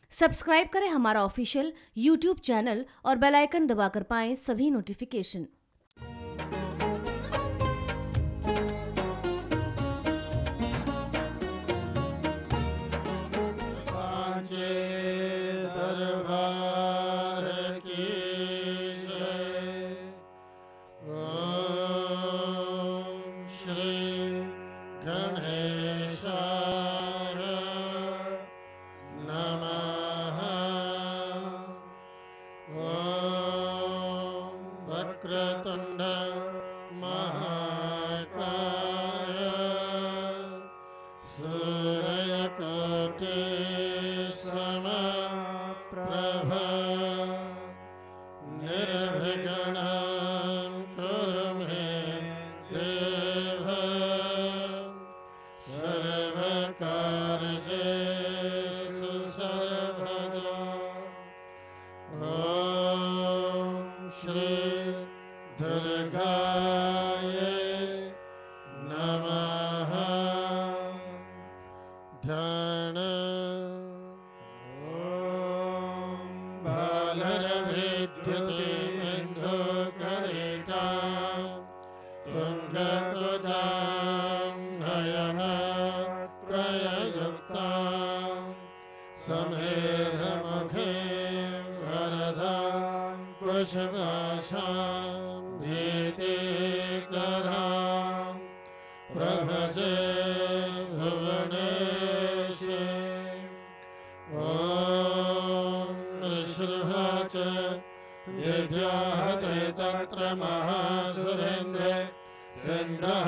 Subscribe करें हमारा official YouTube channel और बेल आइकन दबाकर पाएं सभी नोटिफिकेशन। वक्रतुंड महाकाय सूर्यकोटि समप्रभ निर्विघ्नं कुरु मे देव सर्वकार्येषु सर्वदा। श्री दुर्गाय नमः। ध्यान। बालरविद्युतिबिन्दुकरिता तुङ्गतुजां नयनत्रययुक्ता समेधमुखे वरदां कुशभाषां भीतिकरां प्रभजे भुवनेशे। ॐ ऋषभा च दिव्याहते तत्र महासुरेन्द्रे सिन्धः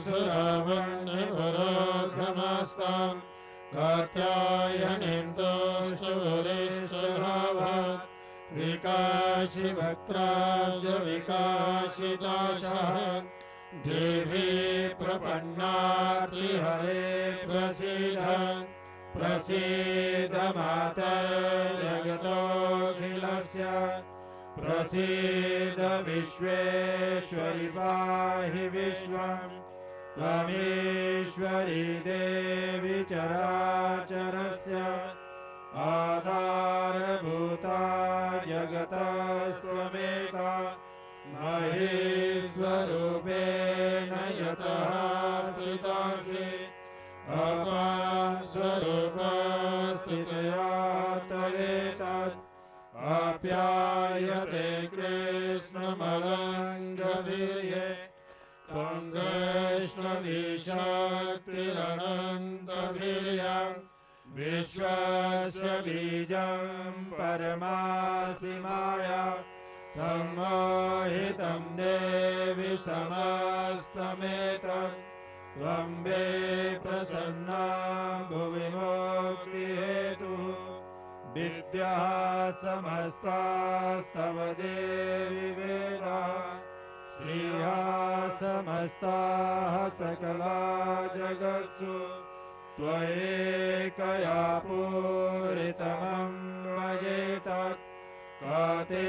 सुरावण्यवरोधमास्तां कात्यायनीं तोषवरेशभावात् विकाशि वक्त्राब्ज विकाशिताशः देवी प्रपन्नार्तिहरे प्रसीद प्रसीद माता जगतोऽखिलस्य प्रसीद विश्वेश्वरि पाहि विश्वं त्वमीश्वरी देवी चराचरस्य आधारभूता जगतस्त्वमेका महेश्वरूपेण यतः स्थितासि अपास्वरूपस्थितया तदेतत् आप्यायते कृष्णमलङ्गवीर्ये त्वं कृष्णवीशक्तिरनन्तवीर्यम् विश्वस्य बीजं परमासि माया सम्मोहितं देवि समस्तमेतत् त्वं मे प्रसन्ना भुवि मोक्षिहेतुः विद्याः समस्तास्तव देवि वेदाः श्रियः समस्ताः सकला जगत्सु त्वयैकया पूरितमं मयेतत् का ते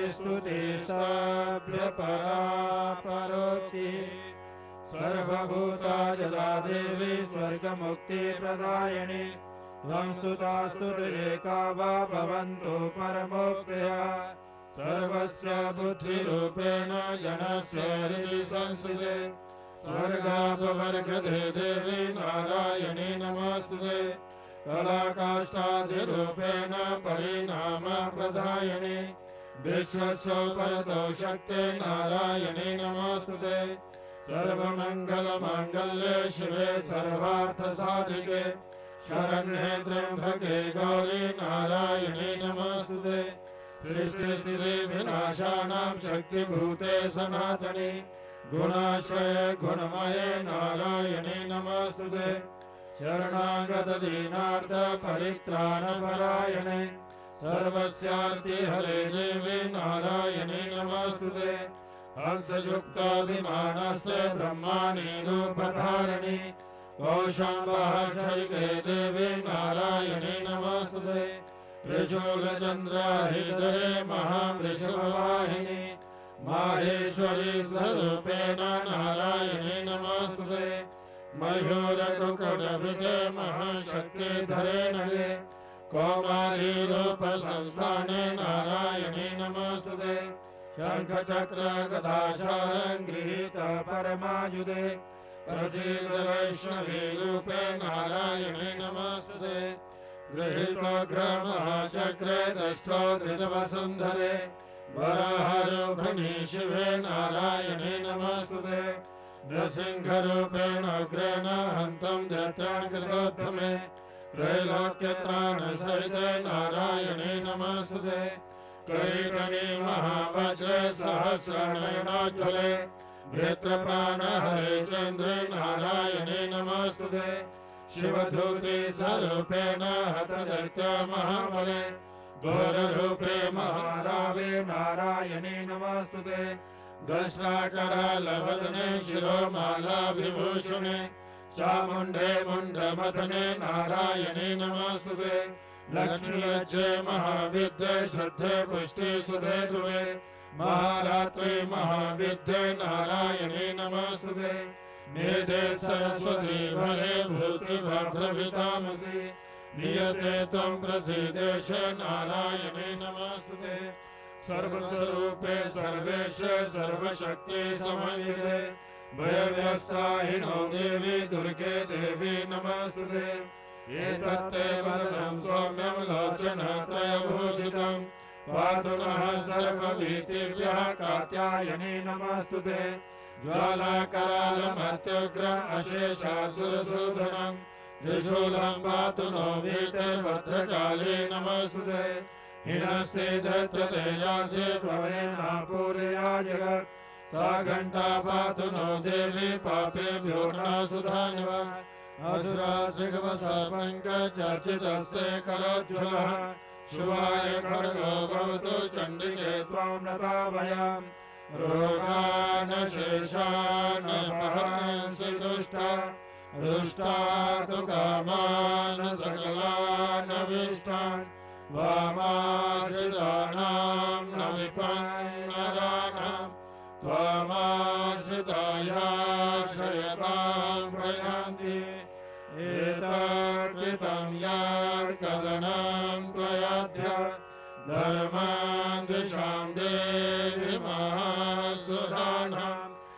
स्तुतिस्ताभ्यपरा परोक्तिः सर्वभूता जला देवी स्वर्गमुक्तिप्रदायिनी त्वं स्तुता स्तुतिरेका वा भवन्तु परमोक्तया सर्वस्य बुद्धिरूपेण जनस्य हृदि संस्थिते स्वर्गापवर्गदे देवी नारायणी नमोस्तुते कलाकाष्ठाधिरूपेण परिणामप्रदायिनी विश्वस्योपरतो शक्ते नारायणी नमोस्तुते सर्वमङ्गलमाङ्गल्ये शिवे सर्वार्थसाधिके शरण्ये त्र्यम्बके गौरी नारायणी नमोस्तुते सृष्टिस्थितिविनाशानां शक्तिभूते सनातनी गुणाश्रय गुणमये नारायणी नमोस्तुते शरणागत दीनार्थ परित्राणपरायणे सर्वस्यार्तिहरे देवी नारायणी नमोस्तुते हंसयुक्ताभिमानस्ते ब्रह्माणि रूपधारिणि कौशाम्बहर्षिके देवी नारायणी नमोस्तुते त्रिशूलचन्द्राहिधरे महावृषभवाहिनी माहेश्वरी स्वरूपेण नारायणी नमोस्तुते मयूरकुकुटभृते महाशक्तिधरे नगे कौमारी रूप संस्थाने नारायणे नमस्तुते शंखचक्र गदाशारं गृहीत परमायुधे प्रसीद वैष्णवी रूपे नारायणे नमस्तुते गृहीतोग्रमहाचक्रे दष्टो धृतवसुन्धरे वराहरूपिणी शिवे नारायणे नमस्तुते नृसिंहरूपेण उग्रेण हन्तं दैत्यान् त्रैलोक्यत्राणसहिते नारायणे नमस्तुते कैकणी महावज्रे सहस्रनयनोज्ज्वले नेत्रप्राणहरे चन्द्रे नारायणे नमस्तुते शिवधूते स्वरूपेण हतदैत्य महाबले घोररूपे महारावे नारायणे नमस्तुते दशराकरालवदने शिरोमालाभिभूषणे चामुण्डे मुण्डमथने नारायणे नमस्तुते लक्ष्मीलज्जे महाविद्ये श्रद्धे पुष्टि सुधे ध्रुवे महारात्रे महाविद्ये नारायणे नमस्तुते मेधे सरस्वती भरे भूतिभद्रभितामसि नियते त्वं प्रसीदेश नारायणे नमस्तुते सर्वस्वरूपे सर्वेश सर्वशक्ति समन्विते भयव्यस्ताहिनो देवी दुर्गे देवी नमस्तुते एतत्ते वरदं सौम्यं लोचनत्रयभूषितं पातु नः सर्वभीतिभ्यः कात्यायनी नमस्तुते ज्वालाकरालमत्युग्रम् अशेषासुरसूदनं त्रिशूलं पातु नो वीतिर्भद्रकाली नमस्तुते हिनस्ते दत्ततेजासे त्वमेना पूरया जगत् सा घण्टा पातु नो देवी पापेभ्यो न सुधान्व असुराश्रिगवसपङ्कचर्चितस्ते करोज्ज्वलः शुभाय खड्गो भवतु चण्डिके त्वां नताभयाम् रोगानशेषानपहंसि दुष्टा रुष्टा तु कामान् सकलानभीष्टान् वामाश्रितानां न विपन्नराणां त्वामाश्रितायाश्रयतां प्रयान्ति एतत्कृतं यात्कदनं त्वयाद्य धर्मान् दिशां देवि महासुराणां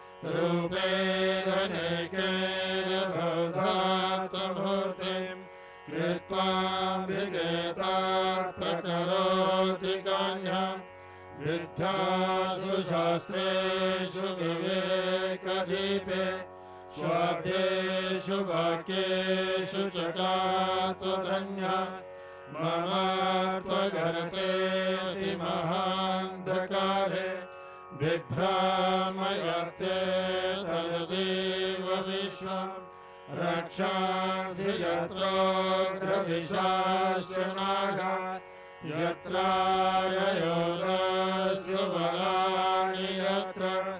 रूपेरनेकेन बहुधात्मूर्तिं कृत्वा विगेतात् प्रकरोति कान्यं विद्यासु शास्त्रेषु विवेकदीपे स्वाद्येषु वाक्येषु चकात्वधन्या मम त्वगर्तेऽपि महान्धकारे बिभ्रामयर्ते तदेव विश्वं रक्षांसि यत्रोग्रविशास्य नागा यत्राययोरस्य बलानि यत्र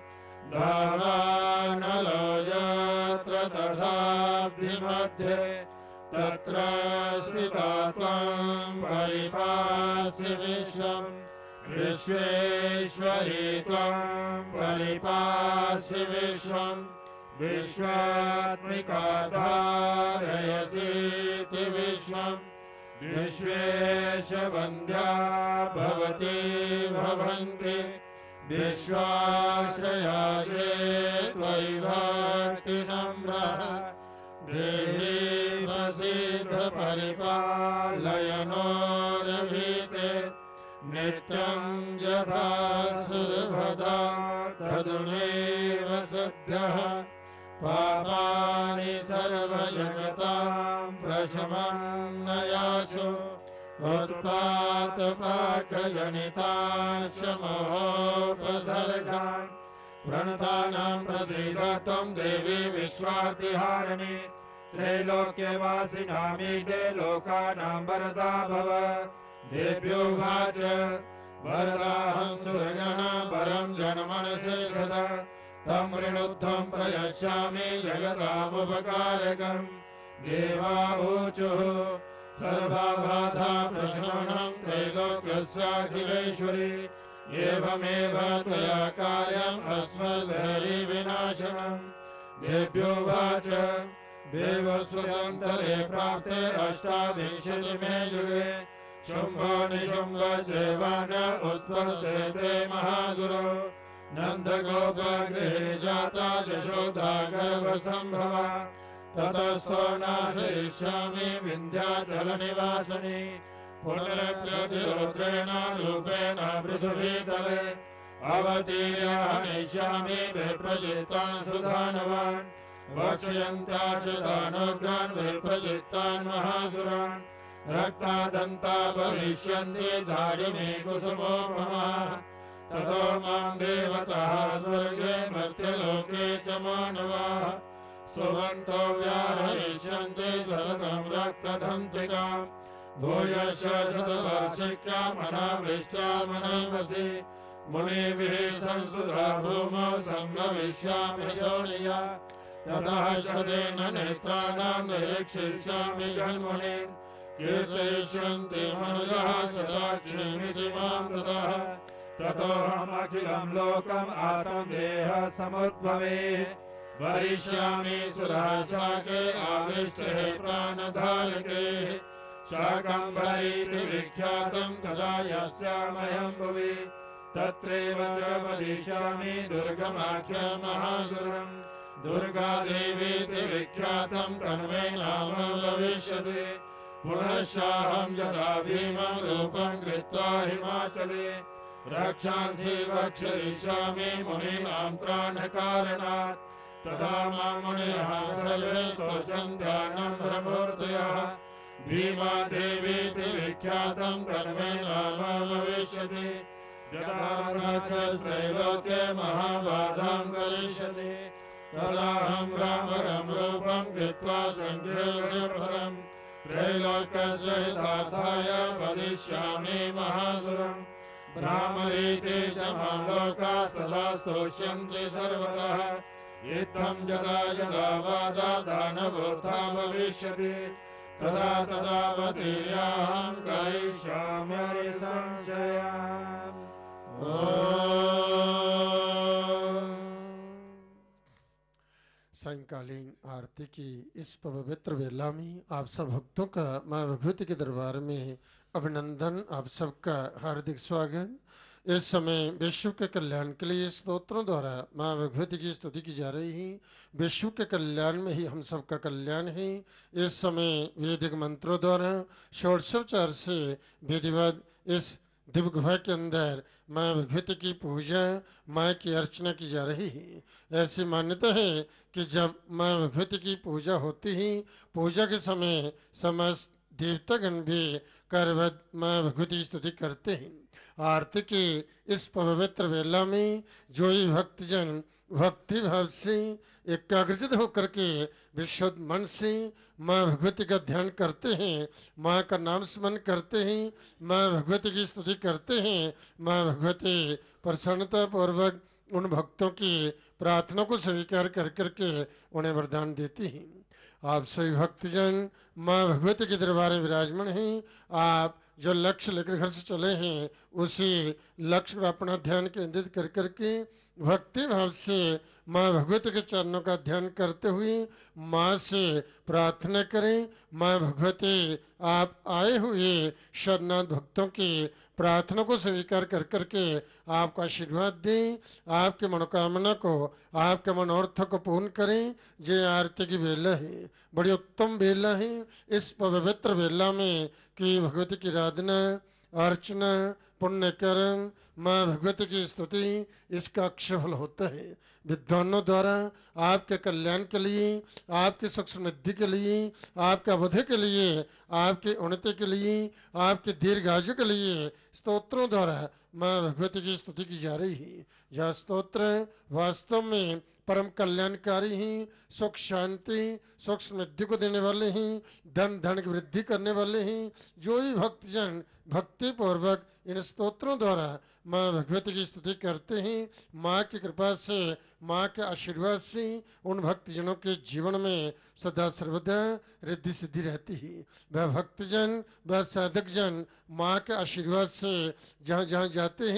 धावानलो यत्र तथाब्धिमध्ये तत्र स्थिता त्वं परिपासि विश्वं विश्वेश्वरी त्वं परिपासि विश्वं विश्वात्मिका धारयसीति विश्वं विश्वेशवन्द्या भवती भवन्ति विश्वाश्रयाये त्वयि भक्तिनम्रः देवी प्रसीद परिपालयनोरभीते नित्यं यथा सुरभदा तदुनेव सद्यः पापानि सर्वजगतां प्रशमन्नयासु उत्पातपाकजनिताशमोपसर्गान् प्रणतानां प्रसीद त्वं देवी विश्वार्तिहारिणी त्रैलोक्यवासिनामीडे लोकानां वरदा भव देव्योवाच वरदाहं सुरगण परं जनमनसे सदा तं ऋणुद्धं प्रयच्छामि जगतामुपकारकम् देवावूचुः सर्वाबाधा प्रशमनं त्रैलोक्यस्याखिलेश्वरी एवमेव त्वया कार्यम् अस्मद्भैरी विनाशनम् देव्योवाच देवस्वतन्त्रे प्राप्ते अष्टाविंशतिमे युगे शुम्भो निशुम्भ सेवन उत्पन्नेते महासुरो नन्दगोपगृहे जाता यशोदा गर्भसम्भवा ततस्तो नाशयिष्यामि विन्ध्याचलनिवासिनि पुनरप्यतिरुद्रेण रूपेण पृथिवीतले अवतीर्याहनिष्यामि विप्रचित्तान् सुधानवान् वक्ष्यन्ता च दानोग्रान् विप्रचित्तान् महासुरान् रक्तादन्ता भविष्यन्ति धारिणे कुसुमोपमाः ततो मां देवताः स्वर्गे मर्त्यलोके च मानवाः सुवन्तो व्याहरिष्यन्ति सततं रक्तधन्तिकाम् भूयश्च शतवर्षिक्यामनावृष्ट्यामनैवसि मुनिभिः संस्तुता भूमौ सम्भविष्यामि योनिया ततः शतेन नेत्राणां निरीक्षिष्यामि जन्मनि कीर्तयिष्यन्ति मनुजः सदाक्षिमिति मां ततः ततोऽहमखिलं लोकम् आत्मदेहः समुद्भवे वरिष्यामि सुराशाके आविष्टे प्राणधारके शाकम्भरीति विख्यातं तदा यस्यामहं भुवि तत्रैव च वदिष्यामि दुर्गमाख्यं महासुरम् दुर्गादेवीति विख्यातं तन्मे नाम भविष्यति पुनश्चाहं यदा भीमं रूपं कृत्वा हिमाचले रक्षांसि वक्षयिष्यामि मुनीनां त्राणकारणात् तदा मां मुनयः सर्वे स्तोत्रं ध्यानं प्रमूर्तयः भीमादेवीति विख्यातं तन्मे नाम भविष्यति त्रैलोक्ये महाबाधां करिष्यति तदाहं रामरं रूपं कृत्वा सञ्जीवनपरम् त्रैलोक्यस्य हितार्थाय वदिष्यामि महासुरम् भ्रामरीते च मां लोकाः सदा स्तोष्यन्ति सर्वतः इत्थं यदा यदा वादा दानवोत्था भविष्यति तदा तदा वतीर्याहं करिष्यामि संशयान्। सायंकालीन आरती की इस पवित्र वेला में आप सब भक्तों का मां भगवती के दरबार में अभिनंदन, आप सबका हार्दिक स्वागत। इस समय विश्व के कल्याण के लिए स्तोत्रों द्वारा मां भगवती की स्तुति की जा रही है। विश्व के कल्याण में ही हम सबका कल्याण है। इस समय वैदिक मंत्रों द्वारा षोडशोपचार से विधिवत इस दिव्य गुफा के अंदर मां भगवती की पूजा, मां की अर्चना की जा रही है। ऐसी मान्यता है कि जब मां भगवती की पूजा होती है, पूजा के समय समस्त देवतागण भी करवत मां भगवती की स्तुति करते हैं। आरती की इस पवित्र वेला में जो ही भक्तजन भक्ति भाव से एकाग्रचित होकर के विशुद्ध मन से मां भगवती का ध्यान करते हैं, मां का नाम स्मरण करते हैं, मां भगवती की स्तुति करते हैं, मां भगवती प्रसन्नता पूर्वक उन भक्तों की प्रार्थना को स्वीकार कर करके उन्हें वरदान देती हैं। आप सभी भक्तजन मां भगवती के दरबार में विराजमान हैं। आप जो लक्ष्य लेकर घर से चले हैं, उसी लक्ष्य पर अपना ध्यान केंद्रित कर करके भक्ति भाव से मां भगवती के चरणों का ध्यान करते हुए मां से प्रार्थना करें। मां भगवती आप आए हुए शरणार्थ भक्तों की प्रार्थना को स्वीकार कर करके आपका आशीर्वाद दें, आपके मनोकामना को, आपके मनोरथ को पूर्ण करें। जय आरती की बेला है, बड़ी उत्तम बेला है। इस पवित्र बेला में कि भगवती की आराधना, अर्चना, पुण्यकरण, मां भगवती की स्तुति, इसका अक्षफल होता है। विद्वानों द्वारा आपके कल्याण के लिए, आपकी सुख समृद्धि के लिए, आपके अवधि के लिए, आपकी उन्नति के लिए, आपके दीर्घायु के लिए स्तोत्रों द्वारा मां भगवती की स्तुति की जा रही है। यह स्तोत्र वास्तव में परम कल्याणकारी हैं, सुख शांति, सुख समृद्धि को देने वाले हैं, धन की वृद्धि करने वाले हैं। जो ही भक्तजन भक्ति पूर्वक इन स्तोत्रों द्वारा मां भगवती की स्तुति करते हैं, मां की कृपा से, मां के आशीर्वाद से उन भक्तजनों के जीवन में सदा सर्वदा रिद्धि सिद्धि रहती है। वह भक्तजन, वह साधक जन मां के आशीर्वाद से जहाँ जहाँ जाते हैं,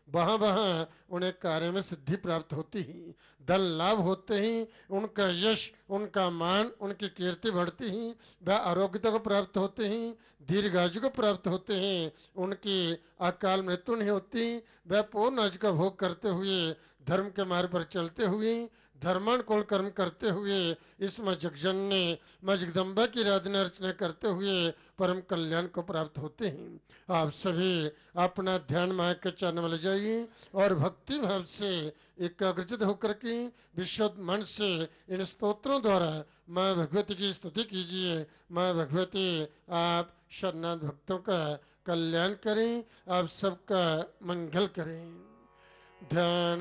वहाँ वहाँ उन्हें कार्य में सिद्धि प्राप्त होती ही, धन लाभ होते ही उनका यश, उनका मान, उनकी कीर्ति बढ़ती ही, वह आरोग्यता को प्राप्त होते ही, दीर्घायु को प्राप्त होते हैं, उनकी अकाल मृत्यु नहीं होती, वह पूर्ण आयु का भोग करते हुए, धर्म के मार्ग पर चलते हुए, धर्मानुकूल कर्म करते हुए, इस माँ जगजननी माँ जगदम्बा की आराधना अर्चना करते हुए परम कल्याण को प्राप्त होते हैं। आप सभी अपना ध्यान माँ के चरण में ले जाइए और भक्ति भाव से एकाग्रचित होकर के विशुद्ध मन से इन स्तोत्रों द्वारा माँ भगवती की स्तुति कीजिए। माँ भगवती आप शरणागत भक्तों का कल्याण करें, आप सबका मंगल करें। ध्यान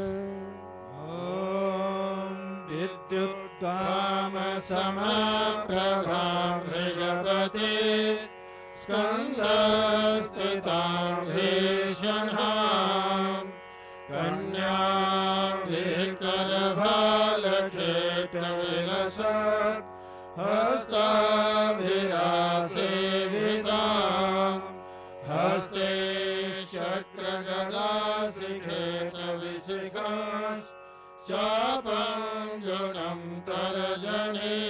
विद्युद्धाम समप्रभां भृगपते स्कन्दस्थितां भीषणां कन्यां विकरभालखेटविलसत् हस्ताभिरासेवितां हस्ते चक्रगदाशिखेटविशिखां चापञ्जुनं तर्जनी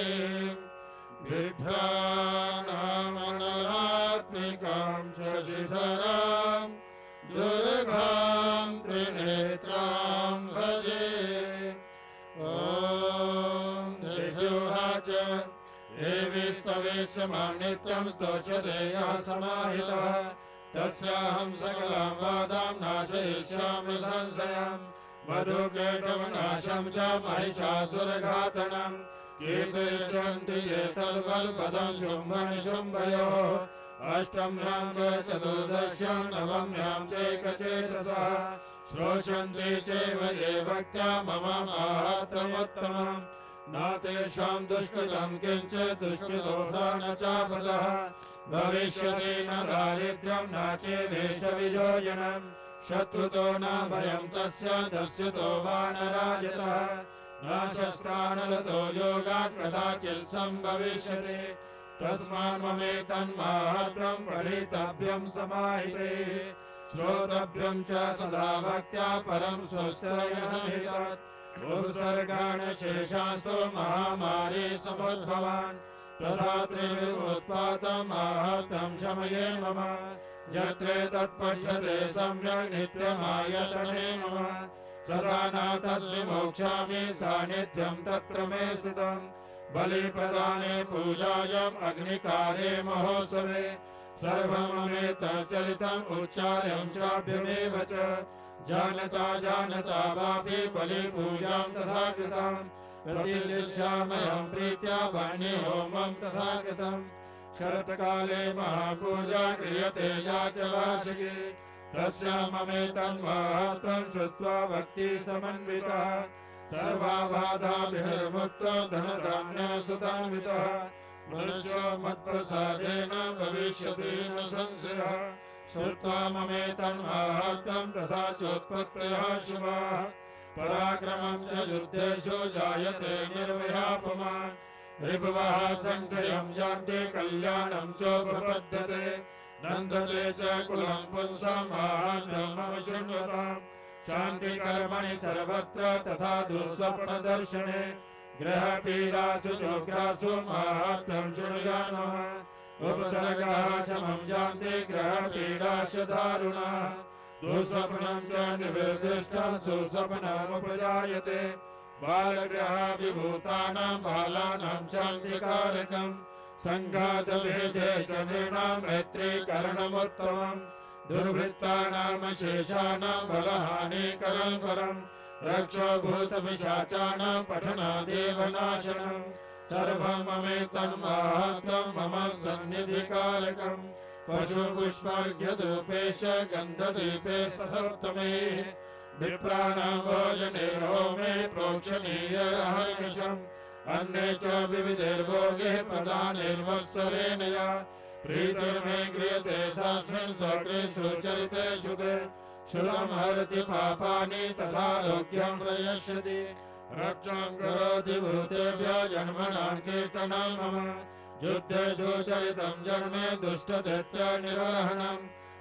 बिभ्राणामनलात्मिकां शशिधरां दुर्गां त्रिनेत्रां भजे। ॐ दिव्योहा च देवी स्तवेशमां नित्यं स्तोष्यते यः समाहितः तस्याहं सकलां वादां नाशयिष्यामि संशयम् मधुकेटवनाशं च महिषासुरघातनं कीर्तयन्ति ये तद्वल्पदं शुम्भनिशुम्भयोः अष्टम्यां च चतुर्दश्यां नवम्यां चैकचेतसः श्रोषन्ति चैव ये भक्त्या मम माहात्म्योत्तमम् न तेषां दुष्कृतं किञ्चित् दुष्कृतोषा न चापदः भविष्यति न दारिद्र्यं न चेदेशवियोजनम् शत्रुतो न भयं तस्य दस्युतो वा न राजतः न शस्त्रानलतो योगात् कदाचित् सम्भविष्यति तस्मात् ममेतन्माहात्म्यं पठितव्यं समाहिते श्रोतव्यं च सदा भक्त्या परं स्वस्त्रयनहितत् उपसर्गान् शेषास्तु महामारी समुद्भवान् तथा त्रिविधोत्पातं माहात्म्यं शमये मम यत्रे तत्पश्यते सम्यक् नित्यमायतने मम सदा न तद्विमोक्ष्यामि सान्निध्यं तत्र मे स्थितम् बलिप्रदाने पूजायाम् अग्निकार्ये महोत्सवे सर्वमेतच्चरितम् उच्चार्यं चाभ्यमेव च जानता वापि बलिपूजां तथा कृताम् प्रतिष्ठामयं प्रीत्या वह्निहोमं तथा कृतम् शरत्काले महापूजा क्रियते या च वार्षिकी तस्याममेतन्माहात्म्यं श्रुत्वा भक्तिसमन्वितः सर्वाबाधाभिर्मुक्तो धनधान्यसुतान्वितः मनुष्यो मत्प्रसादेन भविष्यति न संशयः श्रुत्वा ममेतन्माहात्म्यं तथा चोत्पत्तयः शुभाः पराक्रमं च युद्धेषु जायते निर्विरापमान् रिभवः सङ्ख्यं यान्ति कल्याणं चोपपद्यते नन्दते च कुलं पुंसां माहात्म्यमवशृण्वताम् शान्तिकर्मणि सर्वत्र तथा दुःस्वप्नदर्शने ग्रहपीडासु चोग्रासु माहात्म्यं शृणुयामः उपसर्गः शमं यान्ति ग्रहपीडाश्च दारुणाः दुःस्वप्नं च निवर्दिष्टं सुस्वप्नमुपजायते बालग्रह विभूतानां बालानां शान्तिकारकम् सङ्घातभेदे च नृणां मैत्रीकरणमुत्तमम् दुर्वृत्तानां शेषाणां बलहानिकरं परम् रक्षोभूतपिशाचानां पठनादेव नाशनम् सर्वममेतन्माहात्म्यं मम सन्निधिकारकम् पशुपुष्पार्घ्यधूपेश गन्धदीपे ससप्तमे विप्राणां भोजने होमे प्रोक्षणीयमहर्निशम् अन्ये च विविधैर्भोगे प्रदानैर्वत्सरेण या प्रीतिर्मे क्रियते सास्मिन् स्वकृषु चरितेषु ते शूलं हरति पापानि तथा लोक्यं प्रयश्यति रक्षां करोति भूतेभ्यः जन्मनां कीर्तनं मम युद्धेषु चरितं जन्मे दुष्टदैत्य निर्वहणम्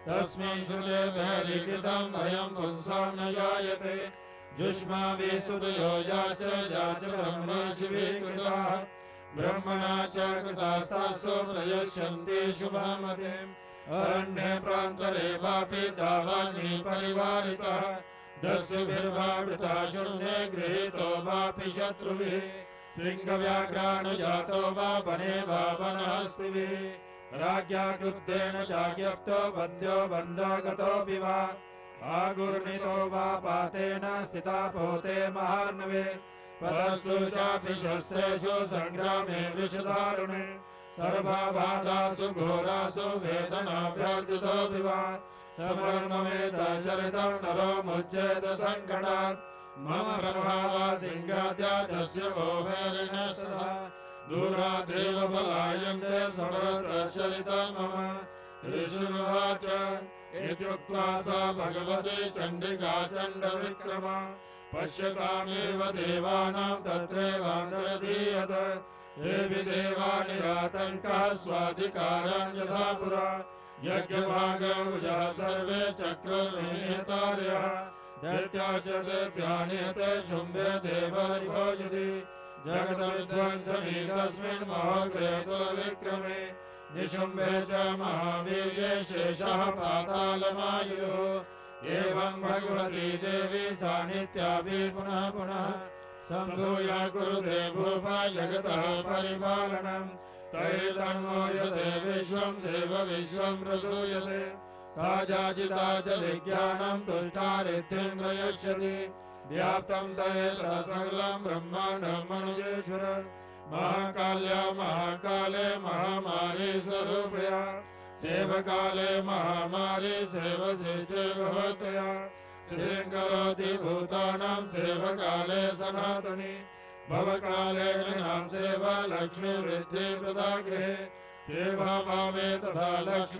तस्मिन् श्रुते वैरिकृतं भयं पुंसां न जायते जुष्माभिस्तुतयो याच ब्रह्मर्षिभिः ब्रह्मणा च कृतास्तासु प्रयस्यन्ति शुभामतिम् अरण्ये प्रान्तरे वापि दावाग्नि परिवारितः दस्युभिर्वावृता शून्ये गृहीतो वापि शत्रुभिः शृङ्गव्याघ्रानुजातो वा वने वा वनहस्तिभिः राज्ञा क्रुद्धेन चाज्ञप्तो बन्ध्यो बन्धागतोऽपि वा आगुर्नितो वा पातेन स्थिता पोते महार्णवे परस्तु चापि शस्त्रेषु सङ्ग्रामे वृषदारुणे सर्वबाधासु घोरासु वेदनाभ्यर्थितोऽपि वा समर्ममेतचरितं नरो मुच्येत सङ्कटात् मम प्रभावा सिंहाद्यातस्य गोभैरिण सदा दूराद्रेव पलायन्ते समरतचरितं मम ऋषिरुवाच इत्युक्त्वा सा भगवती चण्डिका चण्डविक्रमा पश्यतामेव देवानां तत्रैवान्तरधीयत देवि देवा निरातङ्कः स्वाधिकारं यथा पुरा यज्ञभागमुजा सर्वे चक्रुर्निहतार्यः दैत्या च देव्यानिहते शुम्भे देवरिभोजति जगद्विध्वंसने तस्मिन् महोग्रे तुलविक्रमे निशुम्भे च महावीर्ये शेषः पातालमायुः एवं भगवती देवी सानित्यापि पुनः पुनः सम्भूय कुरुते भूपा जगतः परिपालनम् तैर्तन्मोर्यते विश्वं देव विश्वं प्रसूयते सा जाजिता च विज्ञानं तुष्टारिद्धिं प्रयच्छति व्याप्तं तैत्र सकलं ब्रह्माण्डं मनुजेश्वर महाकाल्या महाकाले महामारी स्वरूपया सेवकाले महामारी सेवसे च भवतया श्रीं करोति भूतानां सेवकाले सनातनी भवकाले नृणां सेवा लक्ष्मीवृद्धि प्रदागृहे सेवा भावे तथा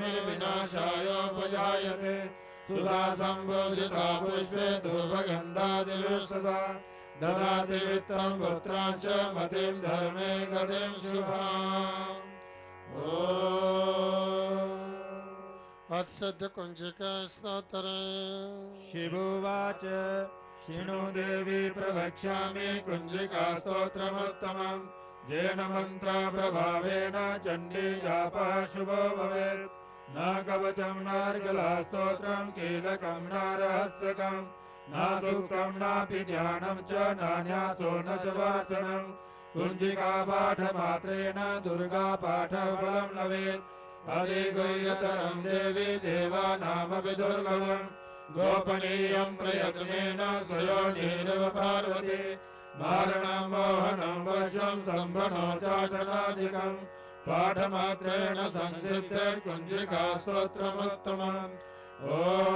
लक्ष्मीर्विनाशायोपजायते सुधा सम्बोधिता पुष्पे धूपगन्धादिभिः सदा ददाति वित्तं पुत्रां च मतिं धर्मे गतिं शुभाम् अत्सद्य कुञ्जिका स्तोत्रम् शिवोवाच शृणु देवी प्रवक्ष्यामि कुञ्जिका स्तोत्रमुत्तमम् येन मन्त्रप्रभावेन चण्डी जापः शुभो भवेत् न कवचं नार्गला स्तोत्रम् कीलकं न रहस्यकम् न सूक्तं नापि ध्यानं च नान्यासो न च वाचनम् कुञ्जिका पाठमात्रेण दुर्गा पाठफलं लभेत् अधिगुह्यतरं देवी देवानामपि दुर्लभम् गोपनीयं प्रयत्नेन स्वयोनिरव पार्वती मारणं मोहनं वशं सम्भणो चाटनादिकम् पाठमात्रेण संसिद्धे कुञ्जिका स्तोत्रमुत्तमम् ॐ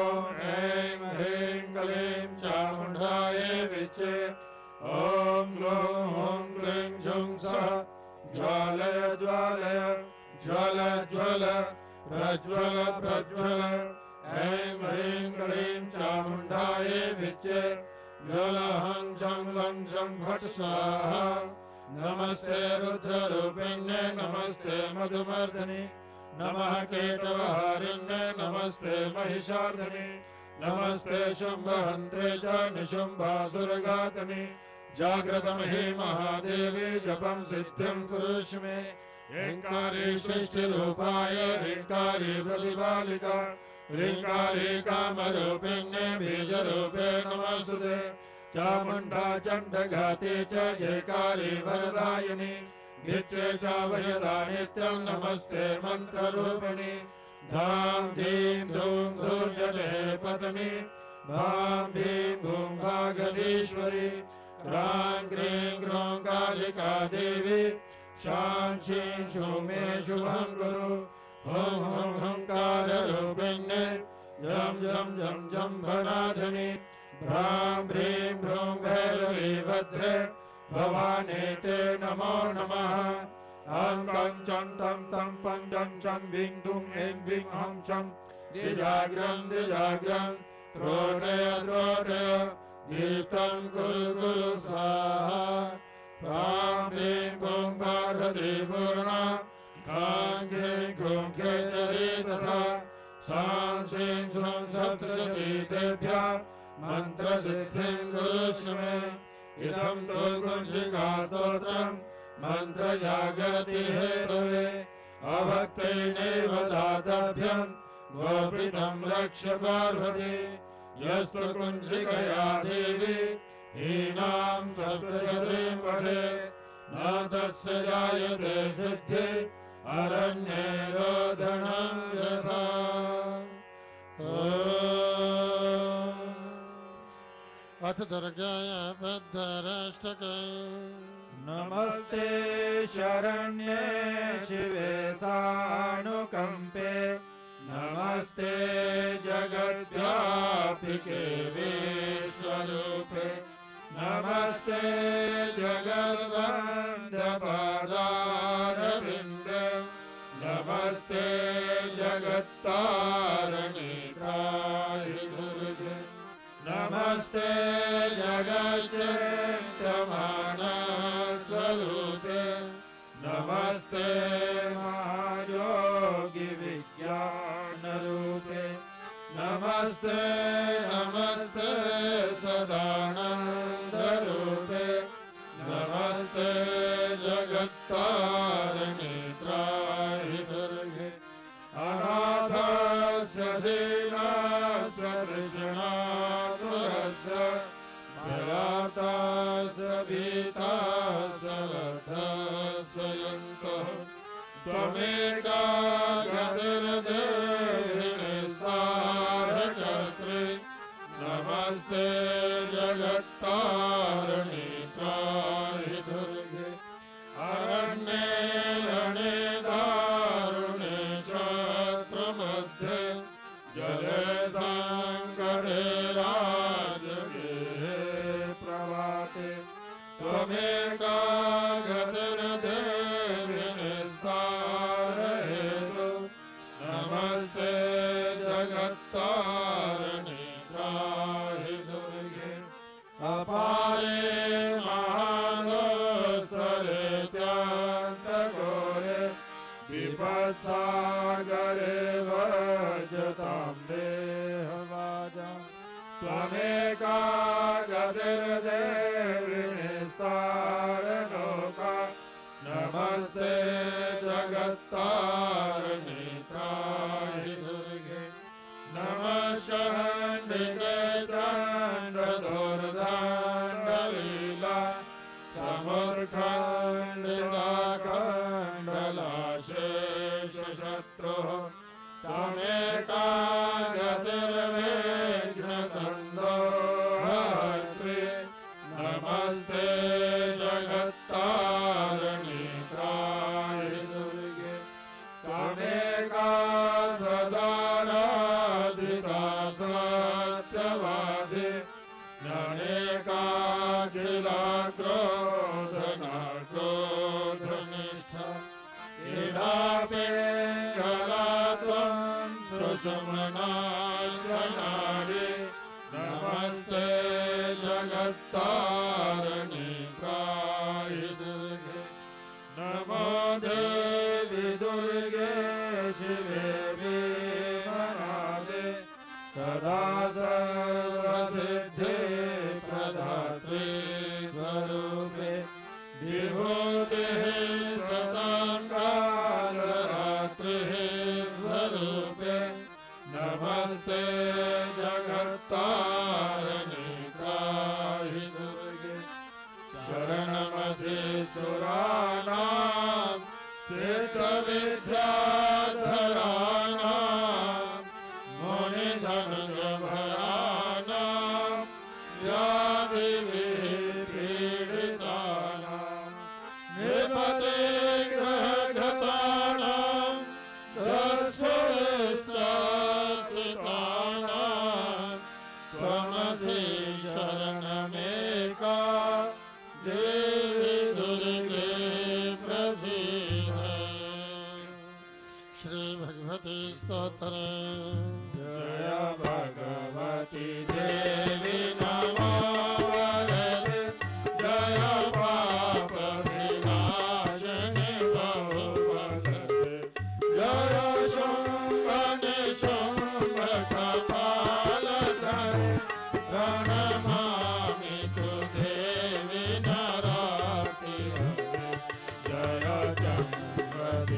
ऐं ह्रीं क्लीं चामुण्डायै विच्चे ॐ ग्लौं ॐ क्लीं झुं सः ज्वालय ज्वालय ज्वल ज्वल प्रज्वल प्रज्वल ऐं ह्रीं क्लीं चामुण्डायै विच्चे ज्वलहं चं लं चं फट् स्वाहा नमस्ते रुद्ररूपिण्ये नमस्ते मधुमर्दिनि नमः केटवहारिण्ये नमस्ते महिषार्दिनि नमस्ते शुम्भहन्त्रे च निशुम्भासुरघातनि जाग्रतमहि महादेवी जपं सिद्धिं कुरुष्व मे ह्रीङ्कारी सृष्टिरूपाय ह्रीङ्कारी प्रतिपालिका ह्रीङ्कारी कामरूपिण्ये बीजरूपे नमस्तुते चामुण्डा चण्डघाते च जयकारी वरदायिनि नित्ये च वयदा नित्यं नमस्ते मन्त्ररूपिणि धां धीं धूं धूर्जने पत्नी भां भीं भूं भागधीश्वरी ह्रां क्रीं ग्रौं कालिका देवी शां शीं शूं मे शुभं कुरु हुं हुं हुंकाररूपिण्ये जं जं जं जम्भनाथनि भ्रां भ्रीं भ्रूं भैरवी भद्रे भवानी ते नमो नमः ं कं चं तं तं पञ्चं चं भिं दुं ऐं भिं हं चं द्विजाग्रं द्विजाग्रं त्रोटय त्रोटय दीप्तं कुरु कुरु स्वाहा ह्रां ह्रीं भूं पार्वती पूर्णा खां घीं घूं खेचरी तथा सांसिं स्वं सप्तशतीतेभ्यः मन्त्रसिद्धिं कुरुष्व मे इदं तु कुञ्चिकास्तोत्रम् मन्त्रजागृति हेतवे अभक्तेनैव दातव्यम् गोपितं रक्ष्य पार्वती यस्तु कुञ्चिकया देवी हीनां सप्तशतीं पठे न तस्य जायते सिद्धि अरण्ये रोदनं यथा अथ दुर्गाय बद्धराष्टके नमस्ते शरण्ये शिवे सानुकम्पे नमस्ते जगद्व्यापिके विश्वरूपे नमस्ते जगद्वन्द्यपादारविन्दे नमस्ते जगत्तारिणि त्राहि दुर्गे नमस्ते जगच्चिन्तमानस्वरूपे नमस्ते महायोगी विज्ञानरूपे नमस्ते नमस्ते सदानन्दरूपे नमस्ते जगत्तारिणि त्राहि दुर्गे अनाथस्य दीनस्य कृष्णातुरस्य भयातास्य भीतास्य लब्धस्य यन्तः त्वमेका गतिर्देहिनी सारकर्त्री नमस्ते जगत्तारिणि त्राहि दुर्गे अरण्ये रणे दारुणे शत्रुमध्ये जले सङ्कटे राजगृहे प्रभाते त्वमेका गतिर्देहिनी सारहेतु नमस्ते जगत्तारिणि त्राहि दुर्गे अपारे महानोत्तरे त्यान्तघोरे विपत्सागरे वर्जतां देहवाजां त्वमेका गतिर्देहिनी सारलोका नमस्ते जगत्तारिणि त्राहि दुर्गे नमः चण्डिके चण्डदुर्दण्डलीला समूर्खण्डिता कण्डलाशेषशत्रुः त्वमेका गतिर्विघ्नसन्दोहर्त्री नमस्ते जगत्तारिणि त्राहि दुर्गे त्वमेका सदाराधिता सत्यवादी ननेकाखिलाक्रोधना क्रोधनिष्ठा क्रीडापिङ्गला त्वं सुषुम्नाशनाडि नमस्ते जगत्तारिणि त्राहि दुर्गे नमो देवी दुर्गे शिवे भीमनादे सदा सर्वसिद्धे प्रदात्री स्वरूपे विभूतिः सतां कालरात्रिः स्वरूपे नमस्ते जगत्तारिणि त्राहि दुर्गे शरणमधिसुराणां चित्तविद्याधराणां मुनिधनुर्भराणां व्याधिविपीडितानां निपतिग्रहगतानां दर्शनस्थितानां त्वमसि शरणमेका देवी दुर्गे प्रसीद श्री भगवती स्तोत्र जय भगवती देवी नमः। कपाल धरे प्रणमामि तुझे विनराति हरे जय चंद्र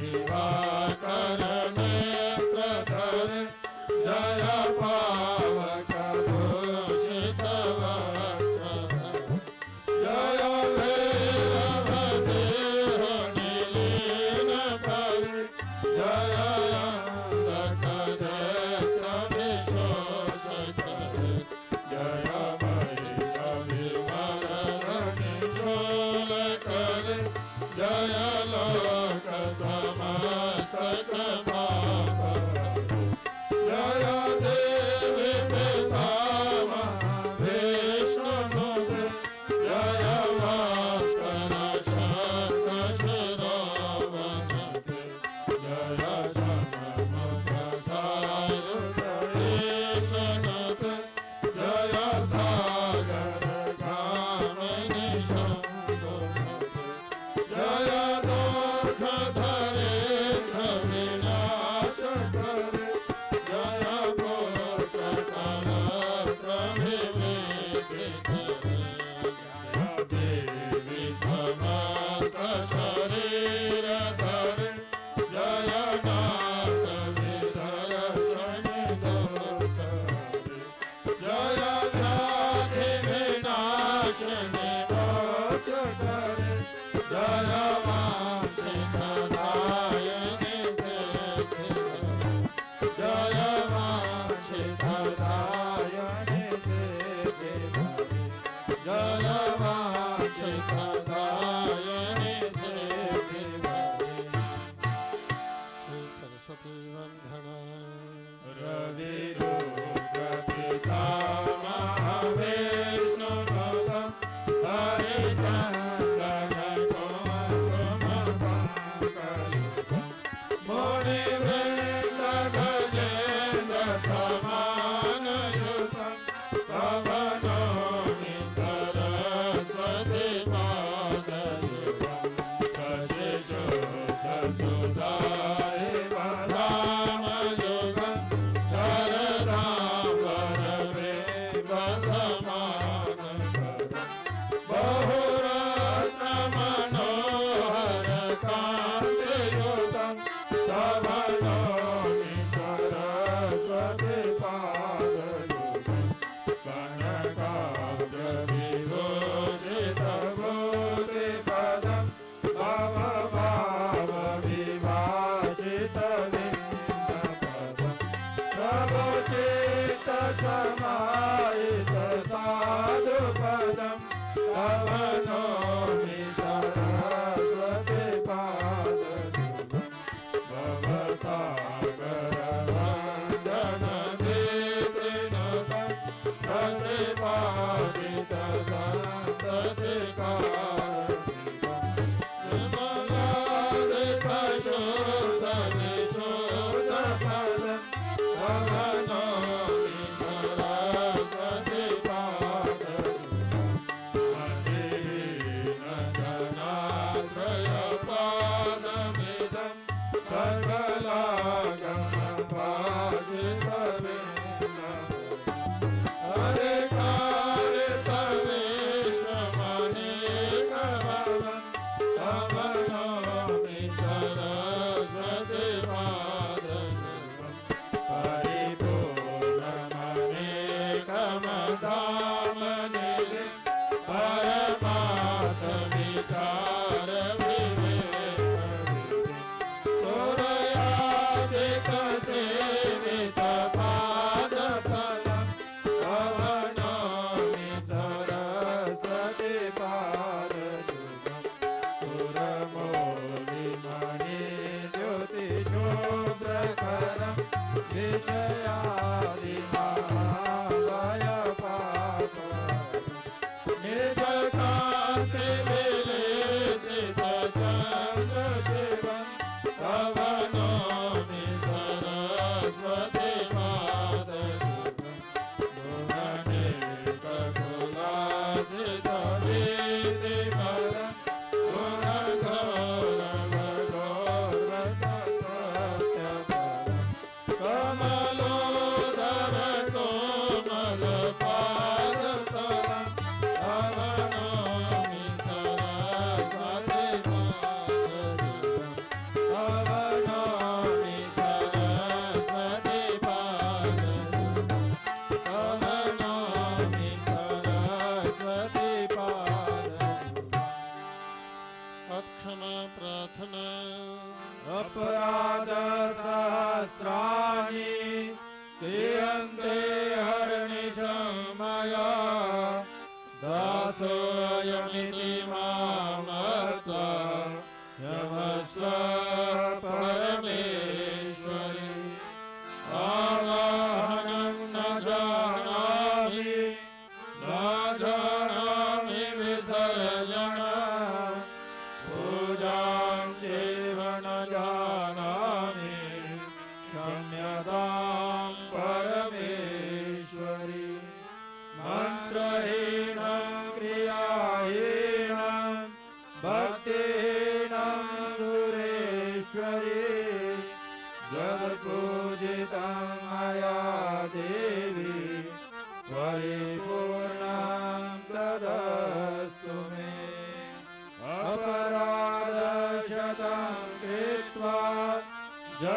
दिवाकर नेत्र धरे जय पावक भूषित वक्त्र जय भैरव देह निलीन करे जय अंधक देत्र विशोष करे जय भैरवी मरण निशोल करे जय लोक समस्तक पाप जय देवी पितामह विष्णुनुदे जय भास्कर शक्र शिरोमणि जय शरणमुख सायुध ईशनुते जय सागर गामिनी शंभुनुते जय दोष धरेन्द्र विनाश करे जय पुत्र कलत्र विवेकी करे जय देवी समस्त शरीर धरे जय नाथ विदर्शन दोष हरे जय व्याधि विनाशिनी मोक्ष करे जय वांछित दायिनी सिद्धि करे जय वांछित दायिनी सिद्धि करे जय वांछित दायिनी सिद्धि करे श्री सरस्वती वंदना रवि रुद्र पितामह विष्णुनुतं हरिचन्दन कुङ्कुम पङ्कयुतं मुनिवृन्द गजेन्द्र समानयुतं तव नौमि सरस्वती पादयुगं शशिशुद्ध सुधारि वदामयुगं शरदाम्बर वेगसमानकरं बहुरत्न मनोहर कान्तियुतं तव नौमि सरस्वती पादयुगं कनकाग्र विभूषित भूतिपदं भव भाव विभाषित विन्दपदं प्रभु चित्त समाहित साधुपदं तव नौमि सरस्वती पादयुगं भवसागर वन्दन दीप्तिनुतं प्रतिपादित सन्ततिकारणिकं विमलादित शुद्ध विशुद्ध पदं तव नौमि सरस्वती पादयुगं महीन जनाश्रय पादमिदं सकलागम भाषित हरे कार्य सर्वेश्वमनेक भवं तव नौमि सरस्वती पादयुगं परिपूर्णमनेकमदामनिधिं परमार्थ विचार विवेकविधिं सुरयादिक सेवित पादफलं तव नौमि सरस्वती पादयुगं सुरमौलिमणि ज्योतिषोऽग्रकरं विषयादिमहाभयपाशकरं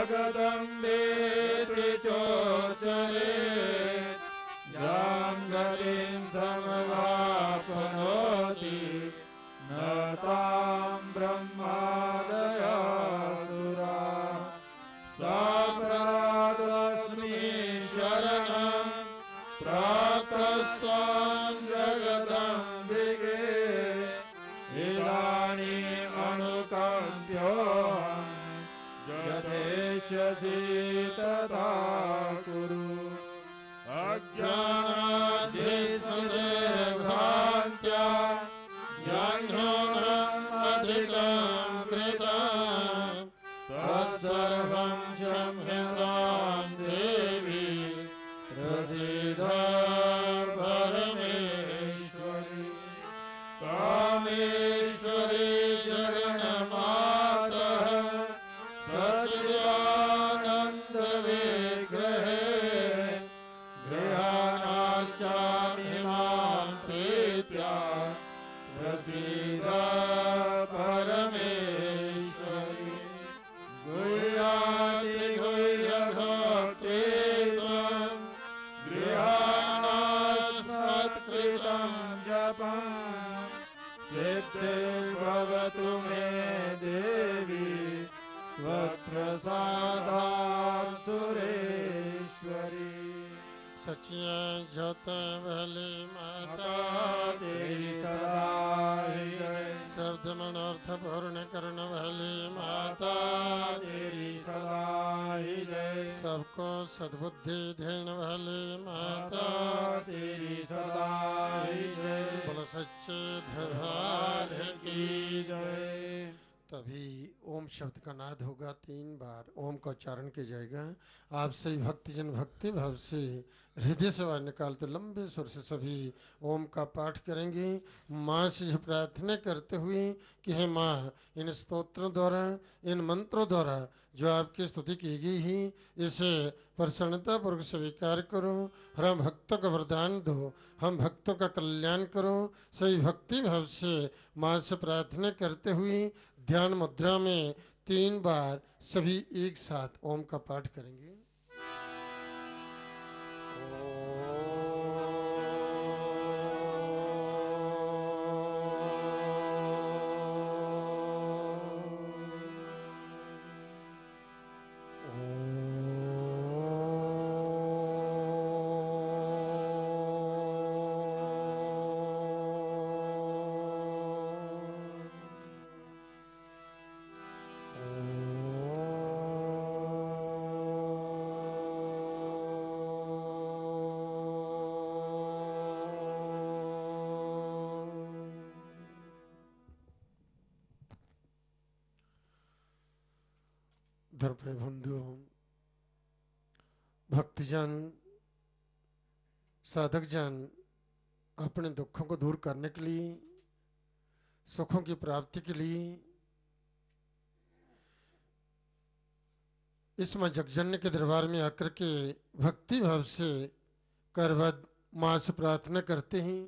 जगदम्बेति चोच्चरे यां गतिं समवाप्नोति न तां ब्रह्मादयासुरा साप्रादस्मि शरणं प्राप्तस्त्वां जगदम्बिके इदानीमनुकम्प्योऽहं यथेच्छसि तथा कुरु अज्ञानाद्भ्रान्त्या ज्ञानोऽधिकं कृतं तत्सर्वं क्षम्यतां देवी प्रसीद परमेश्वरी कामेश्वरी जगन्मातः सच्चिदानन्दविग्रहे गृहाणाश्चामिमां प्रीत्या प्रसीद परमेश्वरी गुह्यातिगुह्यभक्ते त्वं गृहाणास्मत्कृतं जपं सिद्धिर्भवतु मे देवी त्वत्प्रसादात् सुरेश्वरी सचिया ज्योति भली माता तेरी सदा ही जय शब्द मनोर्थ पूर्ण करण भली माता तेरी सदा ही जय सबको सद्बुद्धि देने वाली माता तेरी सदा ही जय बोलो सच्चे दरबार की जय। तभी ओम शब्द का नाद होगा 3 बार ओम का उच्चारण किया जाएगा। आप सभी भक्तजन भक्ति भाव से हृदय से आवाज निकालते लंबे स्वर से सभी ओम का पाठ करेंगे। माँ से जो प्रार्थना करते हुए कि हे माँ इन स्तोत्रों द्वारा इन मंत्रों द्वारा जो आपकी स्तुति की गई है इसे प्रसन्नता पूर्वक स्वीकार करो, हम भक्तों का वरदान दो, हम भक्तों का कल्याण करो। सही भक्ति भाव से माँ से प्रार्थना करते हुए ध्यान मुद्रा में 3 बार सभी एक साथ ओम का पाठ करेंगे। धर्म बंधु भक्तजन साधक जन अपने दुखों को दूर करने के लिए सुखों की प्राप्ति के लिए इस मां जगजननी के दरबार में आकर के भक्ति भाव से करवद मां से प्रार्थना करते हैं।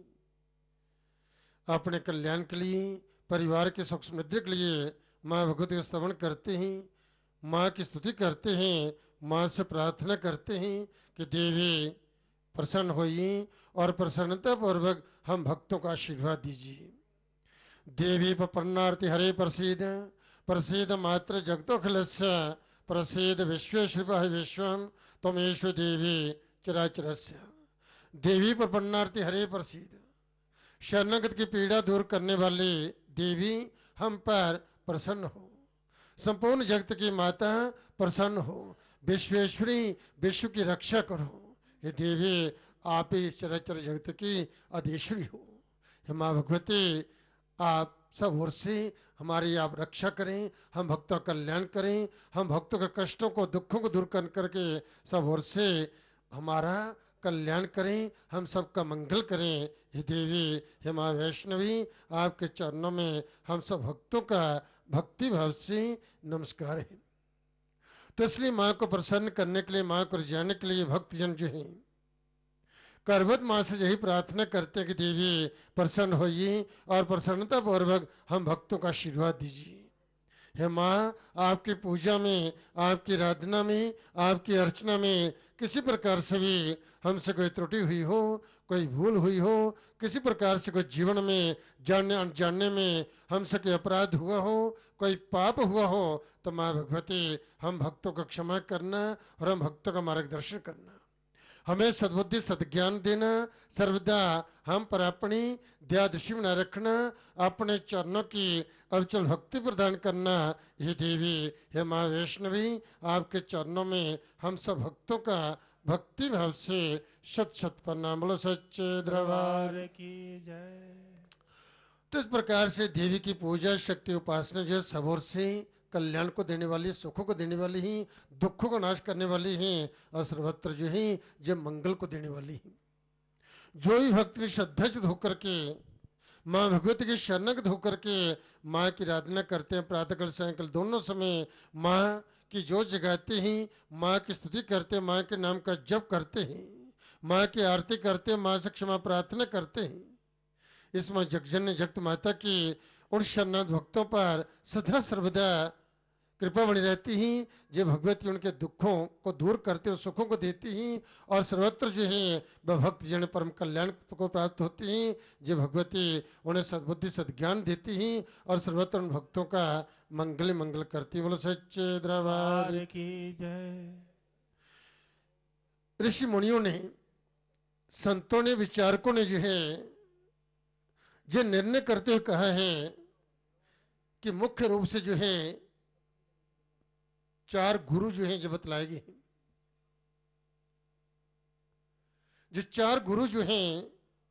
अपने कल्याण के लिए परिवार के सुख समृद्धि के लिए मां भगवती का स्तवन करते हैं, माँ की स्तुति करते हैं, माँ से प्रार्थना करते हैं कि देवी प्रसन्न होइए और प्रसन्नता पूर्वक हम भक्तों का आशीर्वाद दीजिए। देवी प्रपन्नार्ति हरे प्रसीद प्रसीद मात्र जगतोखिलस्य प्रसीद विश्वेश्वर विश्वम त्वमेश्व देवी चराचरस्य। देवी प्रपन्नार्ति हरे प्रसीद, शरणागत की पीड़ा दूर करने वाली देवी हम पर प्रसन्न हो, संपूर्ण जगत की माता प्रसन्न हो, विश्वेश्वरी विश्व की रक्षा करो। हे देवी आप ही चराचर जगत की अधीश्वरी हो। हे माँ भगवती आप सब ओर से हमारी आप रक्षा करें, हम भक्तों का कल्याण करें, हम भक्तों के कष्टों को दुखों को दूर कर करके सब ओर से हमारा कल्याण करें, हम सबका मंगल करें। हे देवी हे माँ वैष्णवी आपके चरणों में हम सब भक्तों का भक्ति भाव से नमस्कार है। तो इसलिए माँ को प्रसन्न करने के लिए, माँ को रिझाने के लिए भक्तजन जो है करवत माँ से यही प्रार्थना करते हैं कि देवी प्रसन्न होइए और प्रसन्नता पूर्वक हम भक्तों का आशीर्वाद दीजिए। हे माँ, आपकी पूजा में, आपकी आराधना में, आपकी अर्चना में किसी प्रकार से भी हमसे कोई त्रुटि हुई हो, कोई भूल हुई हो, किसी प्रकार से कोई जीवन में जानने अनजाने में हमसे कोई अपराध हुआ हो, कोई पाप हुआ हो, तो माँ भगवती हम भक्तों को क्षमा करना और हम भक्तों का मार्गदर्शन करना, हमें सद्बुद्धि सद्ज्ञान देना, सर्वदा हम पर अपनी दयादृष्टि बना रखना, अपने चरणों की अविचल भक्ति प्रदान करना। हे देवी, हे माँ वैष्णवी, आपके चरणों में हम सब भक्तों का भक्ति भाव से शत शत प्रणाम। बोलो सच्चे दरबार की जय। तो इस प्रकार से देवी की पूजा, शक्ति उपासना जो सब ओर से कल्याण को देने वाली, सुखों को देने वाली ही, दुखों को नाश करने वाली है, और सर्वत्र जो है जो मंगल को देने वाली है। जो भी भक्त श्रद्धाचित होकर के माँ भगवती के शरणगत होकर के माँ की आराधना करते हैं, प्रातःकाल सायंकाल दोनों समय माँ की जोत जगाते हैं, माँ की स्तुति करते हैं, माँ के नाम का जप करते हैं, माँ की आरती करते हैं, माँ से क्षमा प्रार्थना करते हैं। इस माँ जगजननी जगत माता की उन शरणागत भक्तों पर सदा सर्वदा कृपा बनी रहती ही, जो भगवती उनके दुखों को दूर करते हैं, सुखों को देती ही, और सर्वत्र जो है वह भक्त जन परम कल्याण को प्राप्त होती ही, जो भगवती उन्हें सद्बुद्धि सद्ज्ञान देती ही, और सर्वत्र उन भक्तों का मंगल मंगल करती। बोलो सच्चे दरबार की जय। ऋषि मुनियों ने, संतों ने, विचारकों ने जो है जो निर्णय करते हुए कहा है कि मुख्य रूप से जो है 4 गुरु जो हैं जो बतलाए गए हैं। जो 4 गुरु जो हैं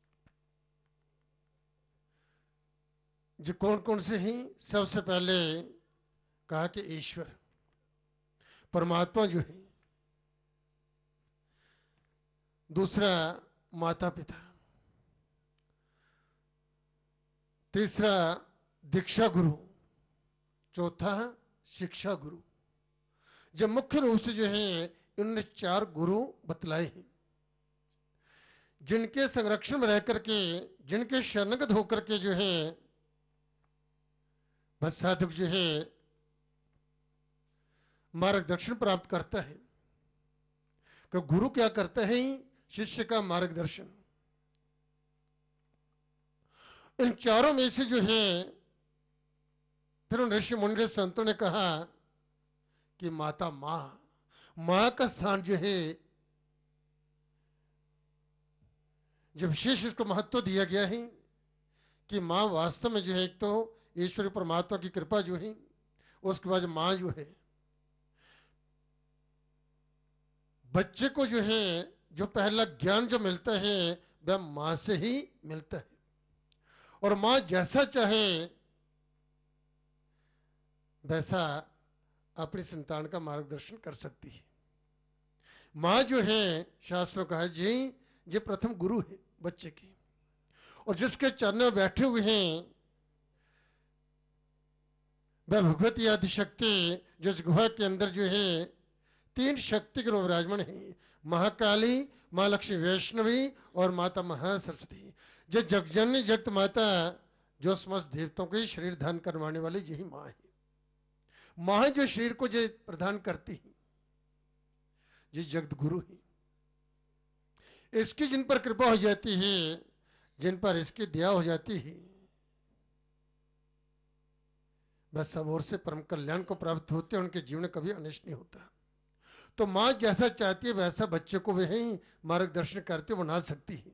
जो कौन कौन से हैं? सबसे पहले कहा कि ईश्वर परमात्मा जो है, दूसरा माता पिता, तीसरा दीक्षा गुरु, चौथा शिक्षा गुरु। जब मुख्य रूप से जो है इन्होंने 4 गुरु बतलाए हैं, जिनके संरक्षण में रह करके, जिनके शरणगत होकर के जो है बस साधक जो है मार्गदर्शन प्राप्त करता है। तो गुरु क्या करता है? शिष्य का मार्गदर्शन। इन 4 में से जो है फिर उन ऋषि मुनि संतों ने कहा कि माता, मां का स्थान जो है, जब विशेष इसको महत्व दिया गया है कि मां वास्तव में जो है एक तो ईश्वर परमात्मा की कृपा जो है, उसके बाद मां जो है बच्चे को जो है जो पहला ज्ञान जो मिलता है वह मां से ही मिलता है, और मां जैसा चाहे वैसा अपनी संतान का मार्गदर्शन कर सकती है। मां जो है शास्त्रों का है जी, ये प्रथम गुरु है बच्चे की, और जिसके चरण में बैठे हुए हैं वह भगवती आदि शक्ति, जो इस गुहा के अंदर जो है 3 शक्ति के रूप विराजमान है, महाकाली, मां लक्ष्मी वैष्णवी और माता महासरस्वती। जो जगजननी जगत माता, जो समस्त देवताओं के शरीर धारण करवाने वाली यही मां है। मां जो शरीर को जो प्रदान करती है, ये जगत गुरु है। इसकी जिन पर कृपा हो जाती है, जिन पर इसकी दया हो जाती है, बस सब ओर से परम कल्याण को प्राप्त होते हैं, उनके जीवन कभी अनिष्ट नहीं होता। तो मां जैसा चाहती है वैसा बच्चे को वही मार्गदर्शन करते बना सकती है।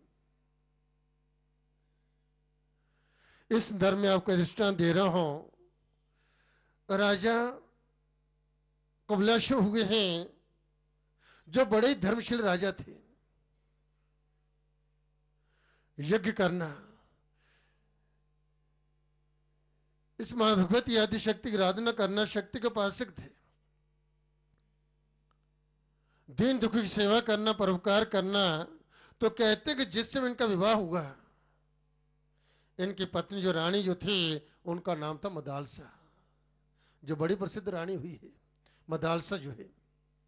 इस संदर्भ में आपको दृष्टांत दे रहा हूं। राजा कपिलेश्वर हुए हैं, जो बड़े धर्मशील राजा थे। यज्ञ करना, इस मां भगवती आदि शक्ति की आराधना करना, शक्ति के उपासक थे। दीन दुखी की सेवा करना, परोपकार करना। तो कहते कि जिस समय इनका विवाह हुआ, इनकी पत्नी जो रानी जो थी, उनका नाम था मदालसा, जो बड़ी प्रसिद्ध रानी हुई है मदालसा जो है।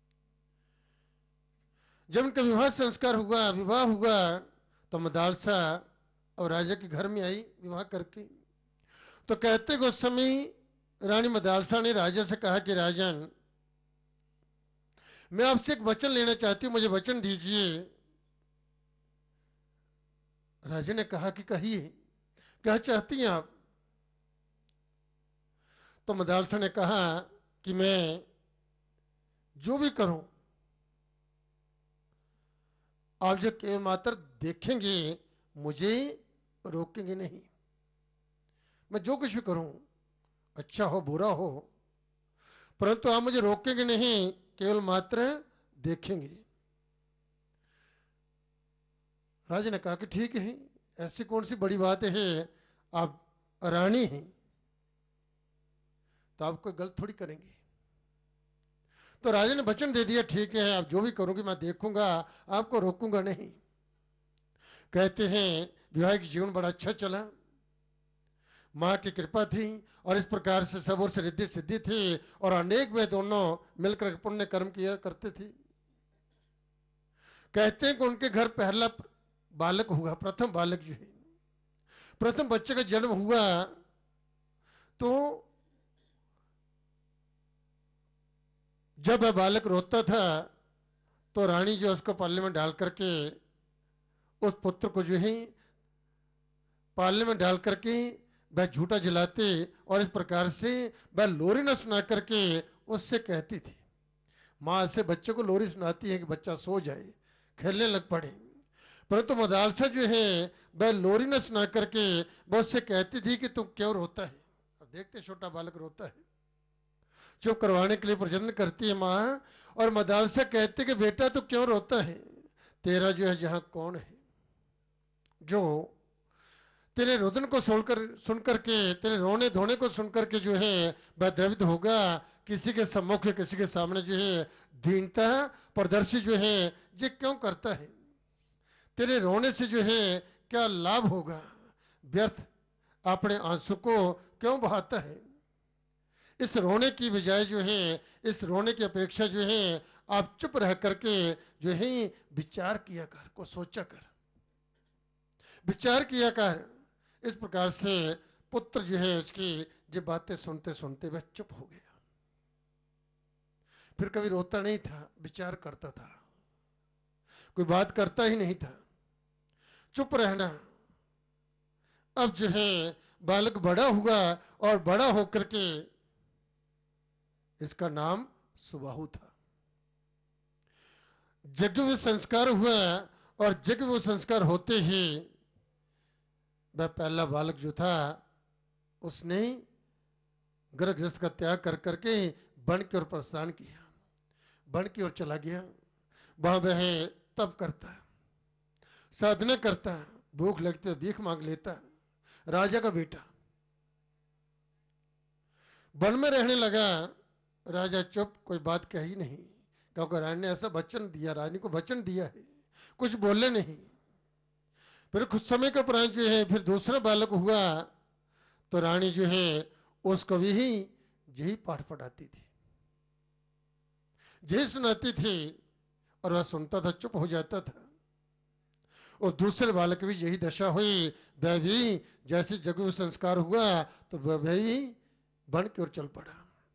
जब इनका विवाह संस्कार हुआ, विवाह हुआ, तो मदालसा और राजा के घर में आई विवाह करके। तो कहते कि उस समय रानी मदालसा ने राजा से कहा कि राजन, मैं आपसे एक वचन लेना चाहती हूं, मुझे वचन दीजिए। राजा ने कहा कि कहिए, क्या चाहती हैं आप? तो मदालसा ने कहा कि मैं जो भी करूं, आप जो केवल मात्र देखेंगे, मुझे रोकेंगे नहीं। मैं जो कुछ भी करूं, अच्छा हो बुरा हो, परंतु आप मुझे रोकेंगे नहीं, केवल मात्र देखेंगे। राजा ने कहा कि ठीक है, ऐसी कौन सी बड़ी बात है, आप रानी हैं तो आप कोई गलत थोड़ी करेंगे। तो राजा ने वचन दे दिया, ठीक है, आप जो भी करोगे मैं देखूंगा, आपको रोकूंगा नहीं। कहते हैं वैवाहिक जीवन बड़ा अच्छा चला, मां की कृपा थी और इस प्रकार से सब ओर से रिद्धि सिद्धि थी और अनेक वे दोनों मिलकर पुण्य कर्म किया करते थे। कहते हैं कि उनके घर पहला बालक हुआ, प्रथम बालक जो है, प्रथम बच्चे का जन्म हुआ तो जब वह बालक रोता था तो रानी जो उसको पालने में डाल करके उस पुत्र को जो है पालने में डाल करके वह झूठा जलाते और इस प्रकार से वह लोरी न सुना करके उससे कहती थी। मां से बच्चे को लोरी सुनाती है कि बच्चा सो जाए, खेलने लग पड़े, परंतु मदालसा जो है वह लोरी न सुना करके वह उससे कहती थी कि तू क्यों रोता है। अब देखते छोटा बालक रोता है, चुप करवाने के लिए प्रयत्न करती है मां, और मदालसा कहती कि बेटा तू क्यों रोता है, तेरा जो है जहां कौन है जो तेरे रुदन को सुन करके तेरे रोने धोने को सुन करके जो है वह द्रवित होगा। किसी के सम्मुख या किसी के सामने जो है दीनता प्रदर्शित जो है ये क्यों करता है, तेरे रोने से जो है क्या लाभ होगा, व्यर्थ अपने आंसू को क्यों बहाता है। इस रोने की बजाय जो है, इस रोने की अपेक्षा जो है आप चुप रह करके जो है विचार किया कर, को सोचा कर, विचार किया कर। इस प्रकार से पुत्र जो है उसकी ये बातें सुनते सुनते वह चुप हो गया। फिर कभी रोता नहीं था, विचार करता था, कोई बात करता ही नहीं था, चुप रहना। अब जो है बालक बड़ा हुआ और बड़ा होकर के इसका नाम सुबाहु था। यज्ञ में संस्कार हुआ और यज्ञ में संस्कार होते ही वह पहला बालक जो था उसने गर्भगृहस्थ का त्याग कर करके वन की ओर प्रस्थान किया, वन की ओर चला गया। वहां वह तप करता, साधना करता, भूख लगती तो भीख मांग लेता। राजा का बेटा वन में रहने लगा। राजा चुप, कोई कह कही नहीं, क्योंकि रानी ने ऐसा वचन दिया, रानी को वचन दिया है, कुछ बोले नहीं। फिर कुछ समय का उपरांत जो है फिर दूसरा बालक हुआ तो रानी जो है उसको भी यही पाठ पढ़ाती थी, यही सुनाती थी और वह सुनता था, चुप हो जाता था। और दूसरे बालक भी यही दशा हुई, वह भी जैसे जगह संस्कार हुआ तो वह भी वन की ओर चल पड़ा।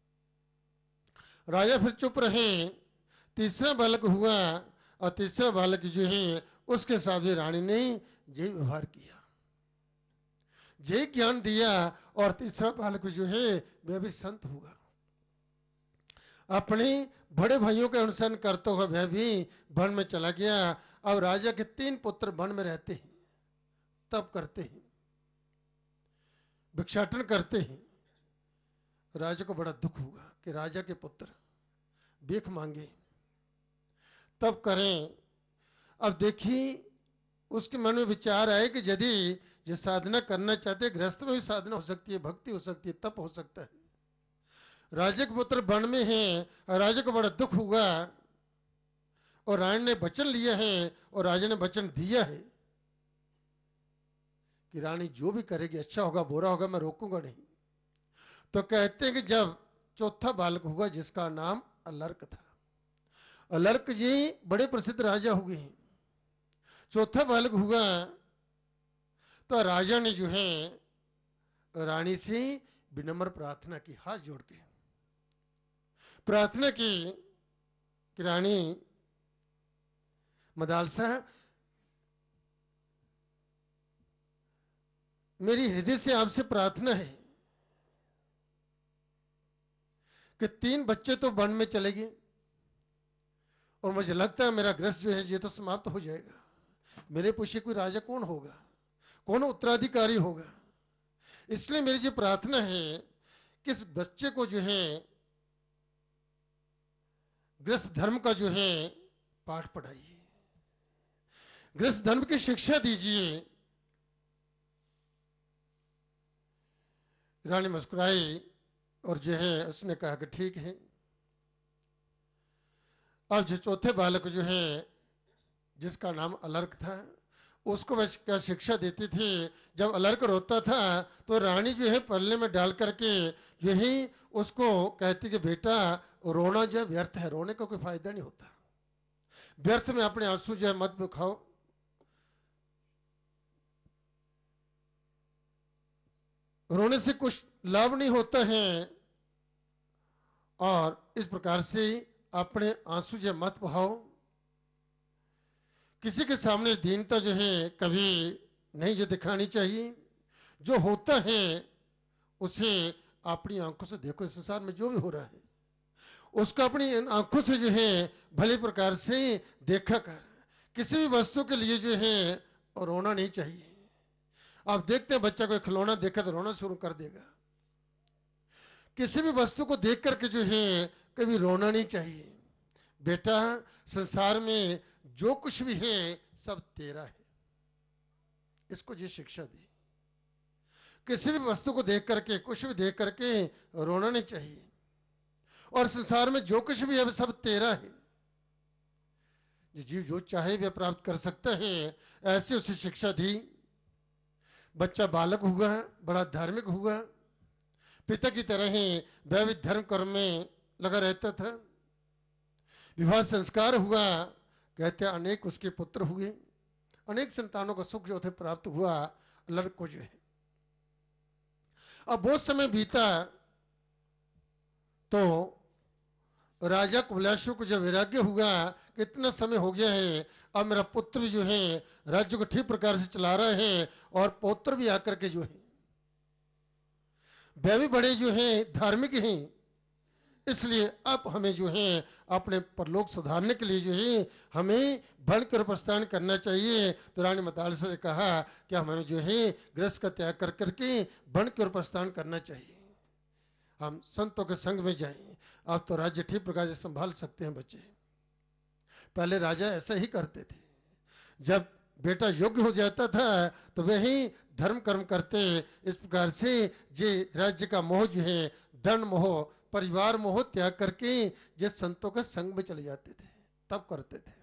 राजा फिर चुप रहे। तीसरा बालक हुआ और तीसरा बालक जो है उसके साथ भी रानी ने यही व्यवहार किया, यही ज्ञान दिया और तीसरा बालक जो है वह भी संत हुआ। अपने बड़े भाइयों के अनुसरण करते हुए वह भी वन में चला गया। अब राजा के 3 पुत्र वन में रहते हैं, तप करते हैं, भिक्षाटन करते हैं। राजा को बड़ा दुख हुआ कि राजा के पुत्र भीख मांगे, तप करें। अब देखिए उसके मन में विचार आए कि यदि ये साधना करना चाहते, गृहस्थ में भी साधना हो सकती है, भक्ति हो सकती है, तप हो सकता है। राजा के पुत्र वन में हैं, राजा को बड़ा दुख हुआ और रानी ने वचन लिया है और राजा ने वचन दिया है कि रानी जो भी करेगी, अच्छा होगा बुरा होगा, मैं रोकूंगा नहीं। तो कहते हैं कि जब चौथा बालक हुआ जिसका नाम अलर्क था, अलर्क जी बड़े प्रसिद्ध राजा हुए हैं। चौथा बालक हुआ तो राजा ने जो है रानी से विनम्र प्रार्थना की, हाथ जोड़ के प्रार्थना की कि रानी मदालसा, मेरी हृदय से आपसे प्रार्थना है कि 3 बच्चे तो वन में चले गए और मुझे लगता है मेरा ग्रस्त जो है ये तो समाप्त हो जाएगा। मेरे पीछे कोई राजा कौन होगा, कौन उत्तराधिकारी होगा? इसलिए मेरी जो प्रार्थना है कि इस बच्चे को जो है गृहस्थ धर्म का जो है पाठ पढ़ाइए, गृहस्थ धर्म की शिक्षा दीजिए। रानी मुस्कुराई और जो है उसने कहा कि ठीक है। अब जो चौथे बालक जो है जिसका नाम अलर्क था, उसको वह क्या शिक्षा देती थी, जब अलर्क रोता था तो रानी जो है पल्ले में डाल करके यही उसको कहती कि बेटा रोना जो व्यर्थ है, रोने का कोई फायदा नहीं होता, व्यर्थ में अपने आंसू जो है मत बहाओ। रोने से कुछ लाभ नहीं होता है और इस प्रकार से अपने आंसू जो मत बहाओ। किसी के सामने दीनता जो है कभी नहीं जो दिखानी चाहिए। जो होता है उसे अपनी आंखों से देखो। इस संसार में जो भी हो रहा है उसको अपनी आंखों से जो है भले प्रकार से देखा कर। किसी भी वस्तु के लिए जो है रोना नहीं चाहिए। आप देखते हैं बच्चा कोई खिलौना देखा तो रोना शुरू कर देगा। किसी भी वस्तु को देख करके जो है कभी रोना नहीं चाहिए। बेटा संसार में जो कुछ भी है सब तेरा है, इसको ये शिक्षा दी। किसी भी वस्तु को देख करके, कुछ भी देख करके रोना नहीं चाहिए। और संसार में जो कुछ भी है वो सब तेरा है। ये जीव जो चाहे वह प्राप्त कर सकता है, ऐसे उसे शिक्षा दी। बच्चा बालक हुआ, बड़ा धार्मिक हुआ, पिता की तरह ही वैविध धर्म कर्म में लगा रहता था। विवाह संस्कार हुआ, कहते अनेक उसके पुत्र हुए, अनेक संतानों का सुख जो थे प्राप्त हुआ अलर्क को जो है। अब बहुत समय बीता तो राजा कुबलाशु को जब वैराग्य हुआ कि इतना समय हो गया है, अब मेरा पुत्र भी जो है राज्य को ठीक प्रकार से चला रहा है और पौत्र भी आकर के जो है वे भी बड़े जो है धार्मिक हैं, इसलिए अब हमें जो है अपने परलोक सुधारने के लिए जो है हमें वन कर प्रस्थान करना चाहिए। तो रानी मदालसा ने कहा कि हमें जो है गृहस्थ का त्याग कर करके वन कर प्रस्थान करना चाहिए, हम संतों के संग में जाएं। अब तो राज्य ठीक प्रकार से संभाल सकते हैं बच्चे। पहले राजा ऐसा ही करते थे, जब बेटा योग्य हो जाता था तो वही धर्म कर्म करते। इस प्रकार से जे राज्य का मोह जो है, धन मोह, परिवार मोह त्याग करके जे संतों के संग में चले जाते थे, तब करते थे।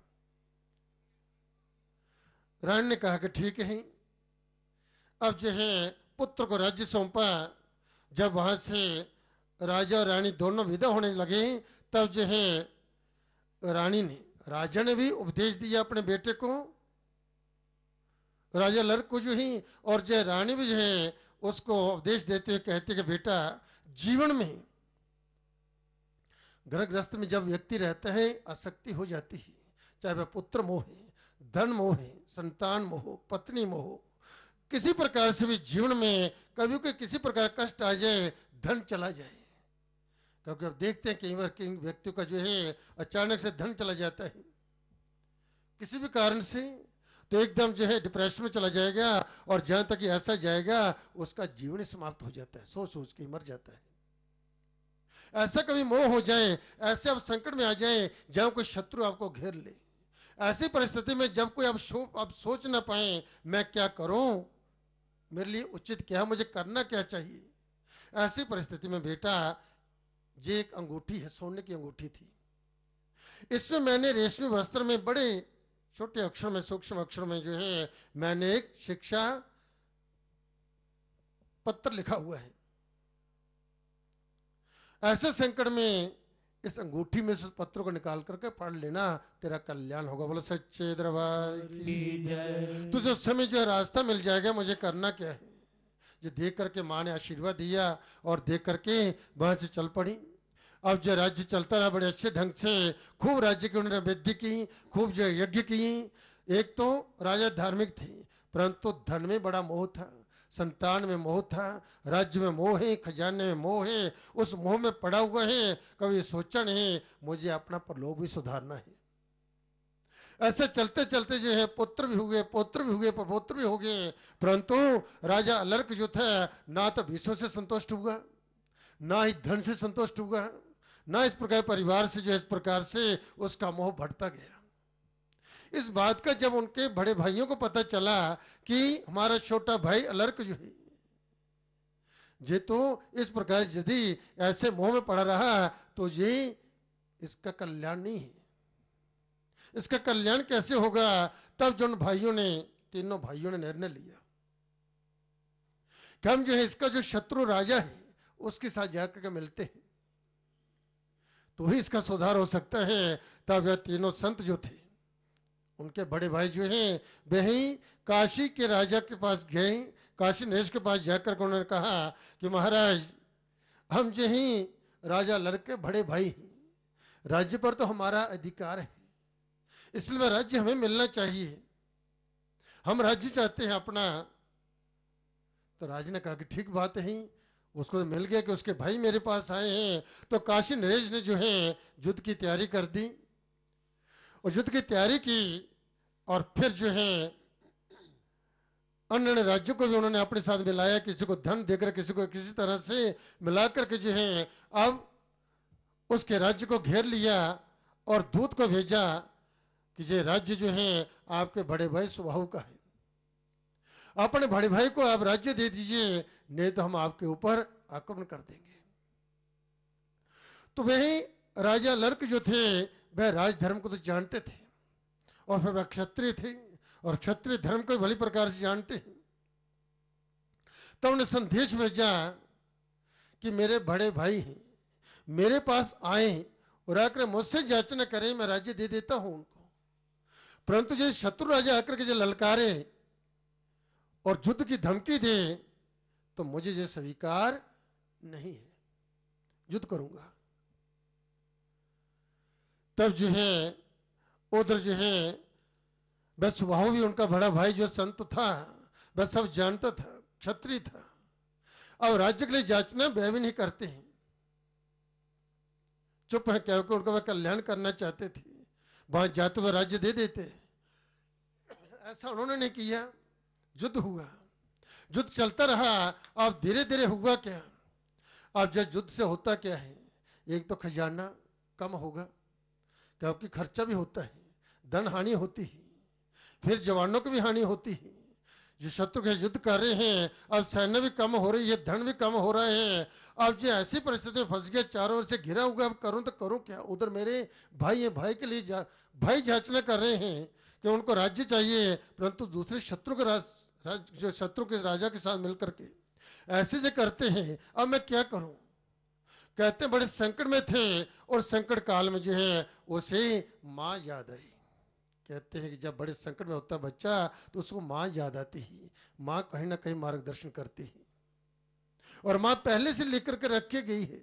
रानी ने कहा कि ठीक है। अब जो है पुत्र को राज्य सौंपा। जब वहां से राजा और रानी दोनों विदा होने लगे तब जो है रानी ने, राजा ने भी उपदेश दिया अपने बेटे को, राजा लर्क को जो ही, और जो रानी भी जो है उसको उपदेश देते हुए कहते कि बेटा जीवन में ग्रहग्रस्त में जब व्यक्ति रहता है आसक्ति हो जाती है, चाहे वह पुत्र मोह है, धन मोह है, संतान मोह, पत्नी मोह, किसी प्रकार से भी जीवन में कभी कोई किसी प्रकार कष्ट आ जाए, धन चला जाए। क्योंकि अब देखते हैं कई बार कई व्यक्तियों का जो है अचानक से धन चला जाता है किसी भी कारण से, तो एकदम जो है डिप्रेशन में चला जाएगा और जहां तक ऐसा जाएगा उसका जीवन ही समाप्त हो जाता है, सोच सोच के मर जाता है। ऐसा कभी मोह हो जाए, ऐसे आप संकट में आ जाए जहां कोई शत्रु आपको घेर ले, ऐसी परिस्थिति में जब कोई आप सोच ना पाए मैं क्या करूं, मेरे लिए उचित क्या, मुझे करना क्या चाहिए, ऐसी परिस्थिति में बेटा ये एक अंगूठी है, सोने की अंगूठी थी। इसमें मैंने रेशमी वस्त्र में बड़े छोटे अक्षर में, सूक्ष्म अक्षर में जो है मैंने एक शिक्षा पत्र लिखा हुआ है। ऐसे संकट में इस अंगूठी में से पत्रों को निकाल करके पढ़ लेना, तेरा कल्याण होगा। बोलो सच्चे दरबार की जय। तुझे उस समय जो रास्ता मिल जाएगा मुझे करना क्या है, ये देख करके माँ ने आशीर्वाद दिया और देख करके वहां से चल पड़ी। अब जो राज्य चलता रहा बड़े अच्छे ढंग से, खूब राज्य की उन्होंने वृद्धि की, खूब जो यज्ञ किए। एक तो राजा धार्मिक थे, परंतु धन में बड़ा मोह था, संतान में मोह था, राज्य में मोह है, खजाने में मोह है। उस मोह में पड़ा हुआ है, कभी सोचा नहीं मुझे अपना प्रलोभ भी सुधारना है। ऐसे चलते चलते जो है पुत्र भी हुए, पौत्र भी हुए, प्रपौत्र भी हो गए, परंतु राजा अलर्क जो था ना तो विषयों से संतुष्ट हुआ, ना ही धन से संतुष्ट हुआ, ना इस प्रकार परिवार से जो इस प्रकार से उसका मोह बढ़ता गया। इस बात का जब उनके बड़े भाइयों को पता चला कि हमारा छोटा भाई अलर्क जो है ये तो इस प्रकार यदि ऐसे मोह में पड़ा रहा तो ये इसका कल्याण नहीं है, इसका कल्याण कैसे होगा। तब जो भाइयों ने, तीनों भाइयों ने निर्णय लिया कि हम जो है इसका जो शत्रु राजा है उसके साथ जाकर के मिलते हैं तो ही इसका सुधार हो सकता है। तब यह तीनों संत जो थे, उनके बड़े भाई जो हैं वे ही काशी के राजा के पास गए, काशी नरेश के पास जाकर के उन्होंने कहा कि महाराज हम जो ही राजा अलर्क के बड़े भाई हैं, राज्य पर तो हमारा अधिकार है, इसलिए राज्य हमें मिलना चाहिए, हम राज्य चाहते हैं अपना। तो राजा ने कहा कि ठीक बात है, उसको मिल गया कि उसके भाई मेरे पास आए हैं। तो काशी नरेश ने जो है युद्ध की तैयारी कर दी और युद्ध की तैयारी की और फिर जो है अन्य राज्यों को भी उन्होंने अपने साथ मिलाया, किसी को धन देकर, किसी को किसी तरह से मिलाकर के जो है अब उसके राज्य को घेर लिया और दूत को भेजा कि ये राज्य जो है आपके बड़े भाई स्वभाव का है, अपने बड़े भाई को आप राज्य दे दीजिए, नहीं तो हम आपके ऊपर आक्रमण कर देंगे। तो वही राजा अलर्क जो थे वह राजधर्म को तो जानते थे और फिर वह क्षत्रिय थे और क्षत्रिय धर्म को भली प्रकार से जानते हैं। तो उन्हें संदेश भेजा कि मेरे बड़े भाई हैं, मेरे पास आए और आकर मुझसे याचना करें, मैं राज्य दे देता हूं उनको, परंतु जो शत्रु राजा आकर के जो ललकारे और युद्ध की धमकी दे तो मुझे ये स्वीकार नहीं है, युद्ध करूंगा। तब जो है उधर जो है वह स्वभाव भी उनका बड़ा भाई जो संत था वह सब जानता था, क्षत्रिय था, अब राज्य के लिए याचना वह भी नहीं करते हैं, चुप है, क्योंकि उनका वह कल्याण करना चाहते थे, वहां जाते हुए राज्य दे देते। ऐसा उन्होंने नहीं किया, युद्ध हुआ, युद्ध चलता रहा। अब धीरे धीरे हुआ क्या, अब जब युद्ध से होता क्या है, एक तो खजाना कम होगा क्योंकि खर्चा भी होता है, धन हानि होती है, फिर जवानों की भी हानि होती है, जो शत्रु के युद्ध कर रहे हैं अब सैन्य भी कम हो रही है, धन भी कम हो रहा है। अब जो ऐसी परिस्थिति में फंस गया, चारों ओर से घिरा हुआ, अब करूं तो करूं क्या। उधर मेरे भाई है, भाई के लिए भाई याचना कर रहे हैं कि उनको राज्य चाहिए, परंतु दूसरे शत्रु के जो शत्रु के राजा के साथ मिलकर के ऐसे जो करते हैं, अब मैं क्या करूं। कहते बड़े संकट में थे और संकट काल में जो है उसे माँ याद आई। कहते हैं कि जब बड़े संकट में होता बच्चा तो उसको माँ याद आती है, माँ कहीं ना कहीं मार्गदर्शन करती है और माँ पहले से लेकर के रखी गई है।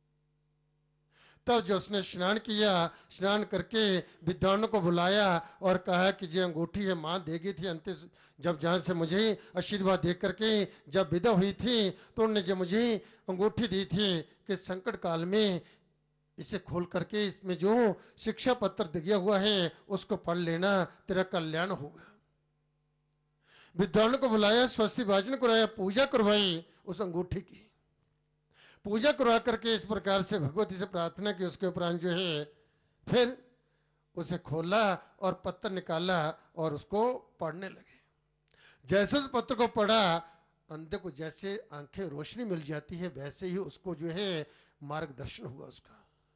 तब जो उसने स्नान किया, स्नान करके विद्वानों को बुलाया और कहा कि जो अंगूठी है माँ देगी थी अंतिम, जब जहां से मुझे आशीर्वाद दे करके जब विदा हुई थी तो उन्होंने जो मुझे अंगूठी दी थी कि संकट काल में इसे खोल करके इसमें जो शिक्षा पत्र दिया हुआ है उसको पढ़ लेना, तेरा कल्याण होगा। विद्वानों को बुलाया, स्वस्ति भाजन कराया, पूजा करवाई, उस अंगूठी की पूजा करवा करके इस प्रकार से भगवती से प्रार्थना की। उसके उपरांत जो है फिर उसे खोला और पत्र निकाला और उसको पढ़ने लगे। जैसे उस पत्र को पढ़ा, अंधे को जैसे आंखें रोशनी मिल जाती है वैसे ही उसको जो है मार्गदर्शन हुआ, उसका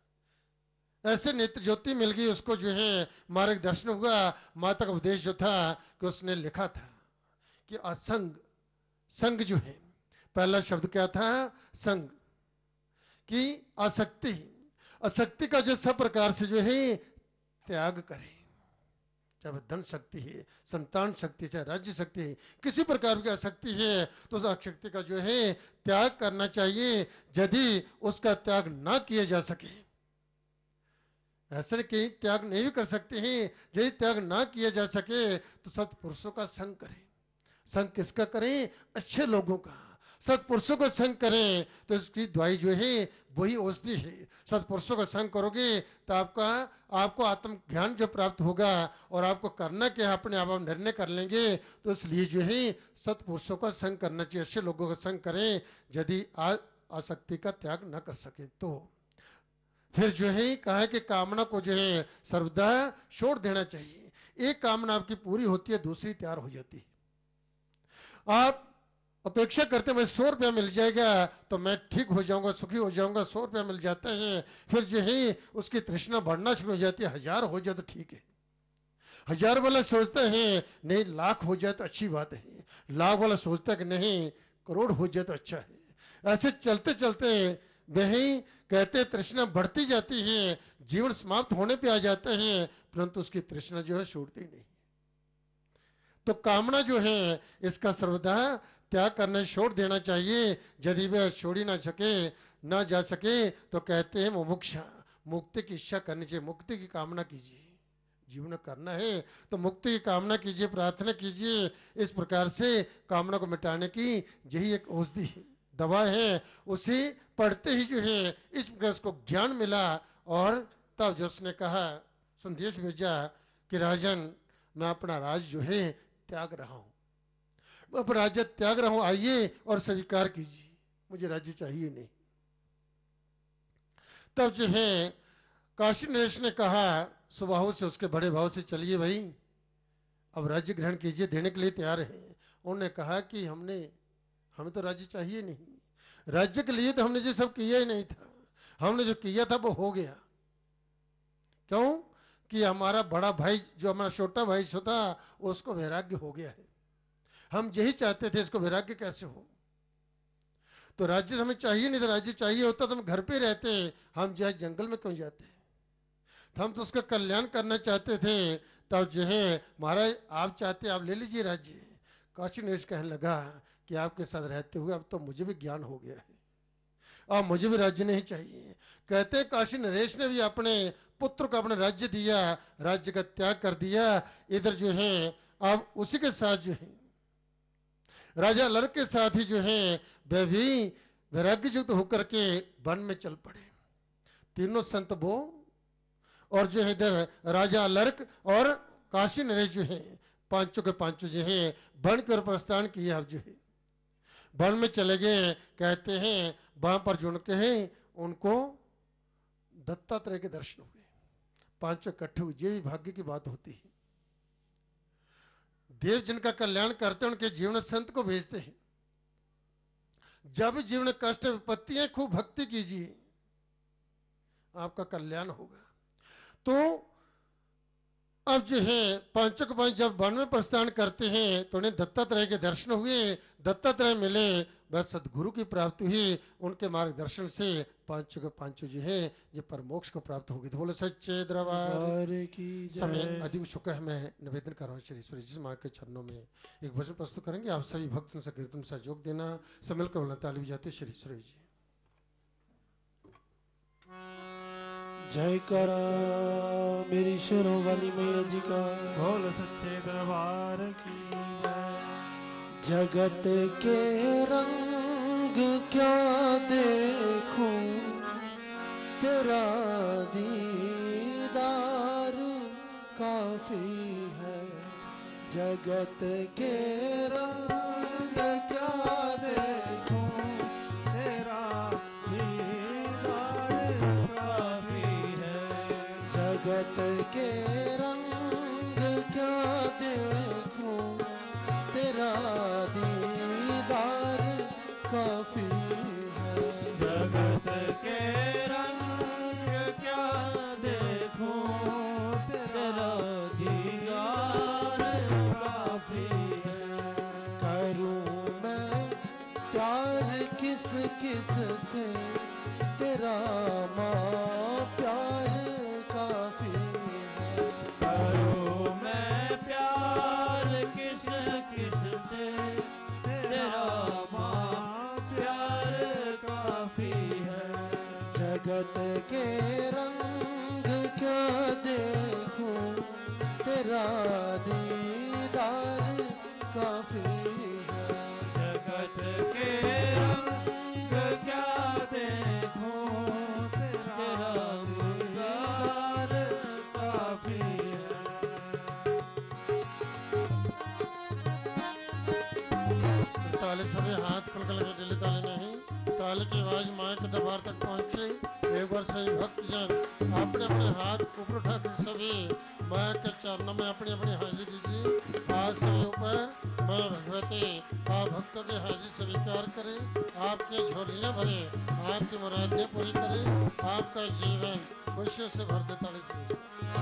ऐसे नेत्र ज्योति मिल गई, उसको जो है मार्गदर्शन हुआ। माता का उपदेश जो था कि उसने लिखा था कि असंग, संग जो है, पहला शब्द क्या था, संग की आसक्ति, आसक्ति का जो सब प्रकार से जो है त्याग करे, चाहे वह धन शक्ति है, संतान शक्ति, चाहे राज्य शक्ति है, किसी प्रकार की आसक्ति है तो उस आसक्ति का जो है त्याग करना चाहिए। यदि उसका त्याग ना किया जा सके, ऐसे कई त्याग नहीं भी कर सकते हैं, यदि त्याग ना किया जा सके तो सत्पुरुषों का संग करें। संग किसका करें? अच्छे लोगों का। सत्पुरुषों का संग करें तो इसकी दवाई जो है वही औषधि है। सत्पुरुषों का संग करोगे तो आपको आत्म ज्ञान जो प्राप्त होगा और आपको करना क्या अपने आप निर्णय कर लेंगे। तो इसलिए जो है सत्पुरुषों का संग करना चाहिए, अच्छे लोगों का संग करें। यदि आसक्ति का त्याग न कर सके तो फिर जो है कहा है कि कामना को जो है सर्वदा छोड़ देना चाहिए। एक कामना आपकी पूरी होती है, दूसरी तैयार हो जाती है। आप अपेक्षा करते हैं 100 रुपया मिल जाएगा तो मैं ठीक हो जाऊंगा, सुखी हो जाऊंगा, 100 रुपया मिल जाता है, फिर जो है उसकी तृष्णा बढ़ना शुरू हो जाती है। 1000 हो जाए तो ठीक है। 1000 वाला सोचता है नहीं लाख हो जाए तो अच्छी बात है, लाख वाला सोचता है कि नहीं करोड़ हो जाए तो अच्छा है। ऐसे चलते चलते वही कहते तृष्णा बढ़ती जाती है, जीवन समाप्त होने पे आ जाते हैं, परंतु उसकी तृष्णा जो है छूटती नहीं। तो कामना जो है इसका सर्वदा त्याग करने छोड़ देना चाहिए। यदि वह छोड़ी ना जा सके तो कहते हैं मुमुक्षा, मुक्ति की इच्छा करनी चाहिए, मुक्ति की कामना कीजिए। जीवन करना है तो मुक्ति की कामना कीजिए, प्रार्थना कीजिए। इस प्रकार से कामना को मिटाने की यही एक औषधि है, दवा है। उसे पढ़ते ही जो है इस प्रकार को ज्ञान मिला और तब जो उसने कहा संदेश भेजा कि राजन मैं अपना राज जो है त्याग रहा हूं, मैं अपना राज्य त्याग रहा हूं, आइए और स्वीकार कीजिए, मुझे राज्य चाहिए नहीं। तब जो है काशी नरेश ने कहा स्वभाव से, उसके बड़े भाव से, चलिए भाई अब राज्य ग्रहण कीजिए, देने के लिए तैयार है। उन्होंने कहा कि हमें तो राज्य चाहिए नहीं, राज्य के लिए तो हमने जो सब किया ही नहीं था, हमने जो किया था वो हो गया। क्यों कि हमारा बड़ा भाई जो हमारा छोटा भाई था उसको वैराग्य हो गया है, हम यही चाहते थे इसको वैराग्य कैसे हो। तो राज्य हमें चाहिए नहीं था, राज्य चाहिए होता तो हम घर पे रहते, हम जो है जंगल में क्यों जाते। हम तो उसका कल्याण करना चाहते थे। तब जो है महाराज आप चाहते आप ले लीजिए राज्य। काशी नरेश कहने लगा कि आपके साथ रहते हुए अब तो मुझे भी ज्ञान हो गया है, अब मुझे भी राज्य नहीं चाहिए। कहते काशी नरेश ने भी अपने पुत्र को अपना राज्य दिया, राज्य का त्याग कर दिया। इधर जो है अब उसी के साथ जो है राजा अलर्क के साथ ही जो है वह भी वैराग्य युक्त होकर के वन में चल पड़े। तीनों संत वो और जो है इधर राजा अलर्क और काशी नरेश जो है पांचों के पांचों जो है वन की ओर प्रस्थान किया। अब जो है वन में चले गए। कहते हैं वहां पर जुड़ के हैं उनको दत्तात्रेय के दर्शन हुए, पांचों इकट्ठे हुए। ये भी भाग्य की बात होती है। देव जिनका कल्याण करते हैं उनके जीवन संत को भेजते हैं। जब जीवन कष्ट विपत्तियां खूब भक्ति कीजिए, आपका कल्याण होगा। तो अब जो है पांचों के पांच जब वन में प्रस्थान करते हैं तो उन्हें दत्तात्रेय के दर्शन हुए, दत्तात्रेय मिले, बस सदगुरु की प्राप्ति हुई। उनके मार्गदर्शन से पांचों के पांचों जो है ये परमोक्ष को प्राप्त होगी। तो बोले सच्चे दरबार की समय अधिक चुका है। मैं निवेदन कर रहा हूँ श्री ईश्वरी जी माँ के चरणों में एक भजन प्रस्तुत करेंगे। आप सभी भक्त से कीर्तन सहयोग देना। सम्मिल कर ताली भी जाते श्री ईश्वरी जी। जय करा मेरी शेरों वाली मैया जी का, बोल सच्चे दरबार की जय। जगत के रंग क्या देखूं, तेरा दीदार काफी है। जगत के रंग क्या देखूं, तेरा जगत के रंग क्या देखूं, तेरा दीदार काफी है। जगत के रंग क्या देखूं, तेरा दीदार काफी है। करूं मैं प्यार किस किस से, तेरा माँ प्यार काफी है। करूं मैं काफी है। जगत के रंग क्या देखूं, तेरा दीदार काफी है। ताली सभी हाथ खुलकर लगे, दिल्ली ताली नहीं। ताली की आवाज माँ के दरबार तक पहुँचे। एक बार सही भक्तजन अपने अपने हाथ ऊपर उठाकर सभी माँ के चरणों में अपनी अपनी हाजिरी दीजिए। हाथ से ऊपर माँ भगवती आप भक्तों की हाजिरी स्वीकार करें, आपकी झोलियाँ भरे, आपकी मुरादें पूरी करें, आपका जीवन खुशियों से भर दे। ताली से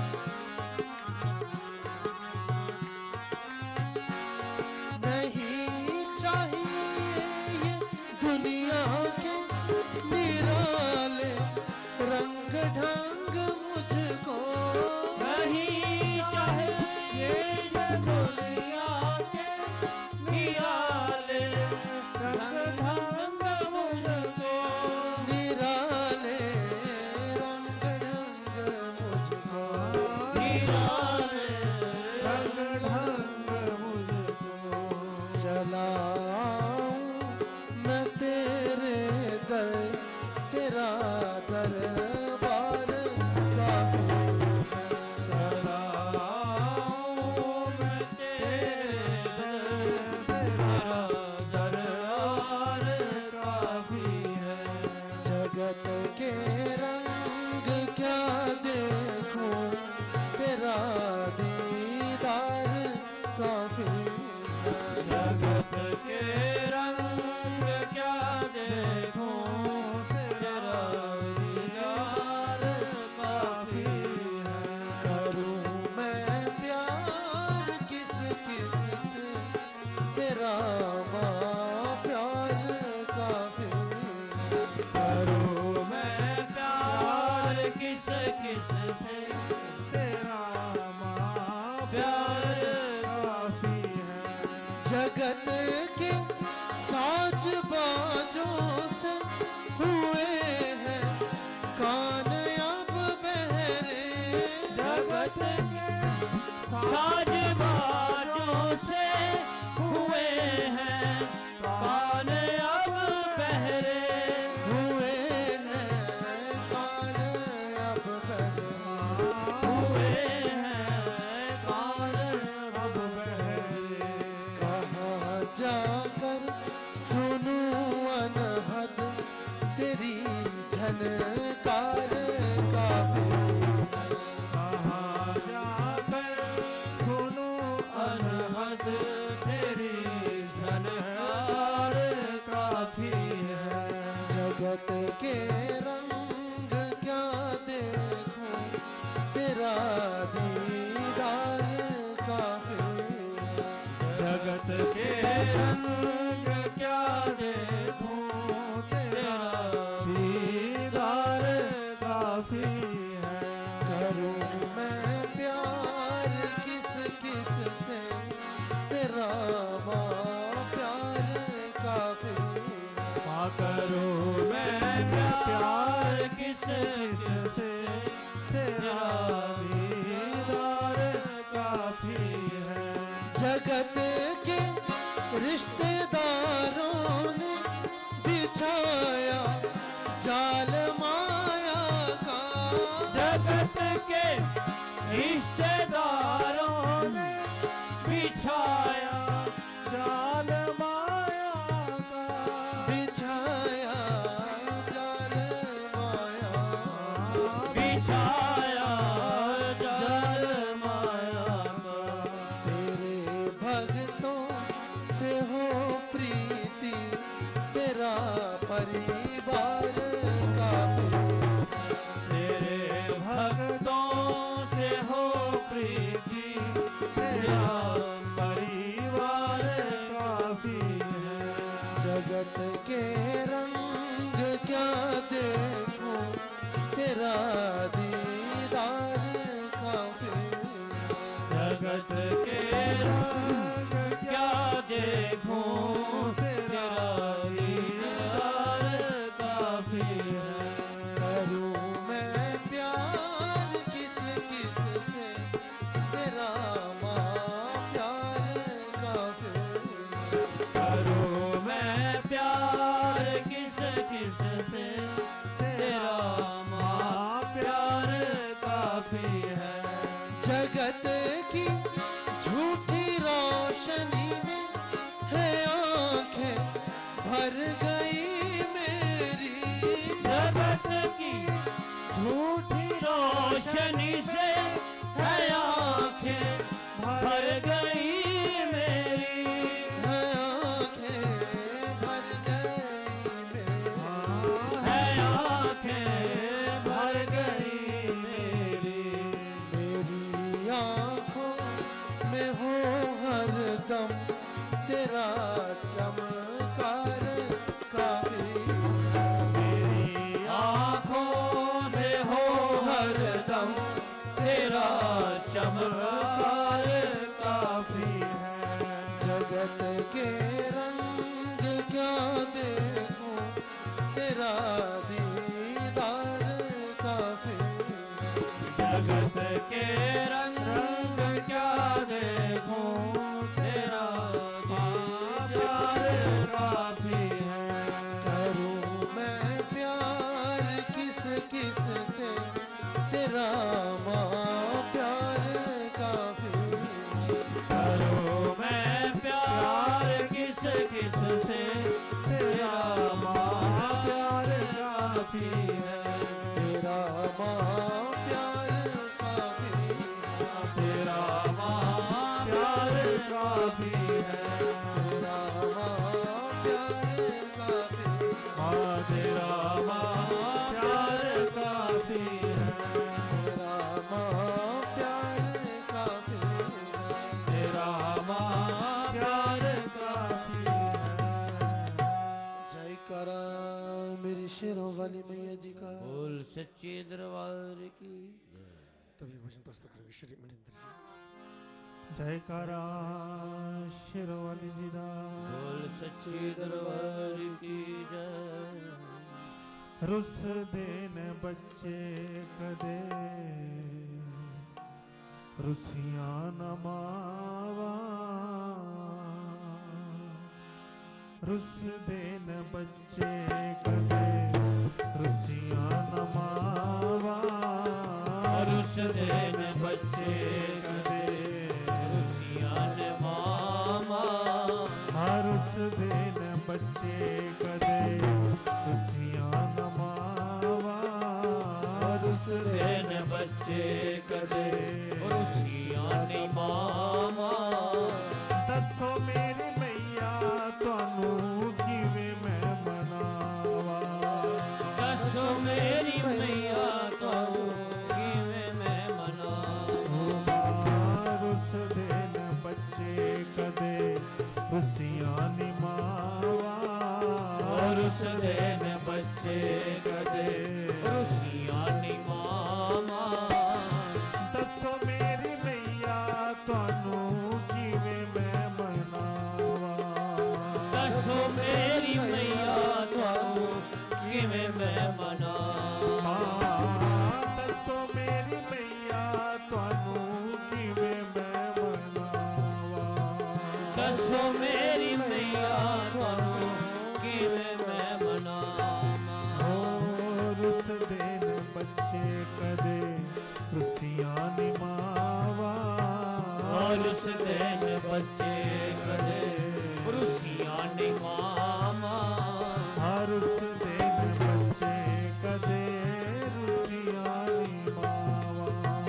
नहीं चाहिए ये दुनिया के निराले रंग ढंग मुझको, नहीं चाहिए ये दुनिया के निराले रंग ढंग मुझको, निराले रंग ढंग मुझको, निराले रंग ढंग मुझको। चलाऊं मैं तेरे दर, तेरा दरबार काफी है। चलाऊं मैं तेरे दर, तेरा दरबार काफी है। जगत के रंग क्या देखूं, तेरा दीदार काफी है। जगत के रंग क्या देखूं, तेरा दीदार काफी है। करूं मैं प्यार किस किस से, तेरा माँ प्यार काफी है। करूं मैं प्यार किस किस से, तेरा माँ प्यार काफी है। जगत के साज बाजों से हुए हैं कान अब बहरे, जगत के साज बाजों से हुए हैं कान अब बहरे, हुए हैं कान अब बहरे। हुए हैं कान अब बहरे। कहाँ जाकर सुनूं अनहद तेरी झनकार काफी है। कहाँ जाकर सुनूं अनहद तेरी झनकार काफी है। जगत के रंग क्या देखूं, तेरा दीदार काफी है। जगत के रंग क्या देखूं, तेरा दीदार काफी है। करूं मैं प्यार किस किस से, तेरा माँ प्यार काफी है। हाँ करूं मैं प्यार किस से, तेरा दीदार काफी है। जगत के रिश्तेदारों ने बिछाया जाल माया का, जगत के रिश्तेदारों ने बिछाया जाल माया का, बिछाया जाल माया, बिछाया जाल माया का। तेरे भक्तों से हो प्रीति, तेरा परिवार काफी है। तेरे भक्तों से हो प्रीति, तेरा परिवार काफी है। जगत के रंग क्या देखूं, तेरा दीदार काफी है। जगत के रंग क्या देखूं, तेरा दीदार काफी है। करूं मैं प्यार किस किस से, तेरा माँ प्यार काफी तेरा चमत्कार काफी मेरी आँखों से हो हरदम तेरा चमत्कार काफी है। जगत के रंग क्या देखूं तेरा दीदार काफी जगत के रंग क्या देखूं तेरा प्यार काफी है। करूं मैं प्यार किस किस से तेरा माँ प्यार काफी करूं मैं प्यार किस किस से तेरा माँ प्यार काफी है। तेरा माँ प्यार काफी तेरा माँ प्यार काफी है। तेरा माँ प्यार काफी हाँ तेरा माँ प्यार काफी है। तेरा माँ प्यार काफी तेरा माँ प्यार काफी है। जय करा मेरी शेरों वाली मैया जी का। बोल सच्चे दरबार की तभी भजन प्रस्तुत करेंगे श्री मनिंद्र जी। जयकारा शेरवाली जी दा। बोल सच्चे दरबार की जय। रुस देन बच्चे कदे रुसियां न मावा रुस देन बच्चे कदे रुसियां न मावा रुस देन बच्चे कदे रुसियां न मावा रुस देन बच्चे कदे रुसियां न मावा रुस देन बच्चे कदे रुसियां न मावा। दसो मेरी मैया तुहानू किवें मैं मनावा दसो मेरी मैया तुहानू किवें मैं मनावा। रुस देन बच्चे कदे रुसियां नी मावा रुस देन बच्चे कदे रुसियां नी मावा। दसो मेरी मैया तुहानू किवें मैं मनावा दसो मेरी मैया तुहानू किवें मैं मनावा। दसो मेरी मैया तुहानू किवें मैं मनावा दसो मेरी मैया तुहानू किवें मैं मनावा। रुस देन बच्चे कदे रुसियां नी मावा रुस देन बच्चे कदे रुसियां नी मावा। रुस देन बच्चे कदे रुसियां नी मावा।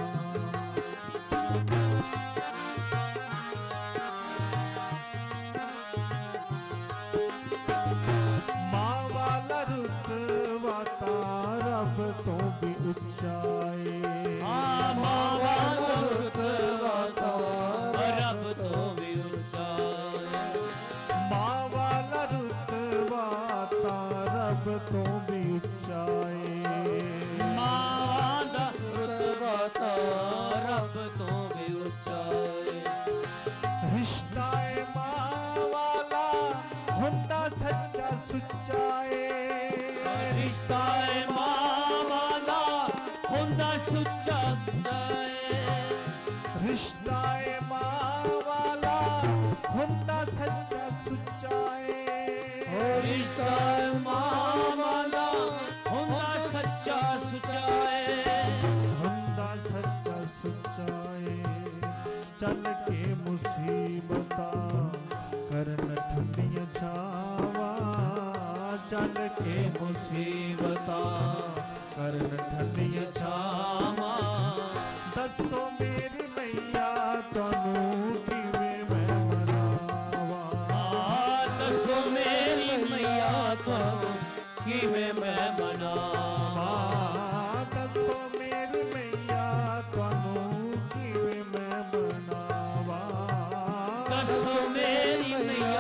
माँ वाला रुतबा रब तो भी उच्चाए माँ वाला रुतबा रब तो भी ऊंचा है। माँ वाला रुतबा रब तो भी उच्चाए माँ वाला रुतबा रब तो भी ऊंचा है। रिश्ता है माँ वाला हुंदा सच्चा सुच्चाए रिश्ता है माँ वाला हुंदा सुच्चा है। रिश्ता है माँ वाला हुंदा सच्चा सुच्चाए रिश्ता है माँ वाला हुंदा सच्चा सुच्चा है। हुंदा सच्चा सुच्चाए चल के मुसीबता करन ठंडियां छावा चल के मुसीबता करन ठंडियां छावा। दसो मेरी मैया तुहानू किवें मैं मनावा दसो मेरी मैया तुहानू किवें मैं मनावा। दसो मेरी मैया तुहानू किवें मैं मनावा दसो मेरी मैया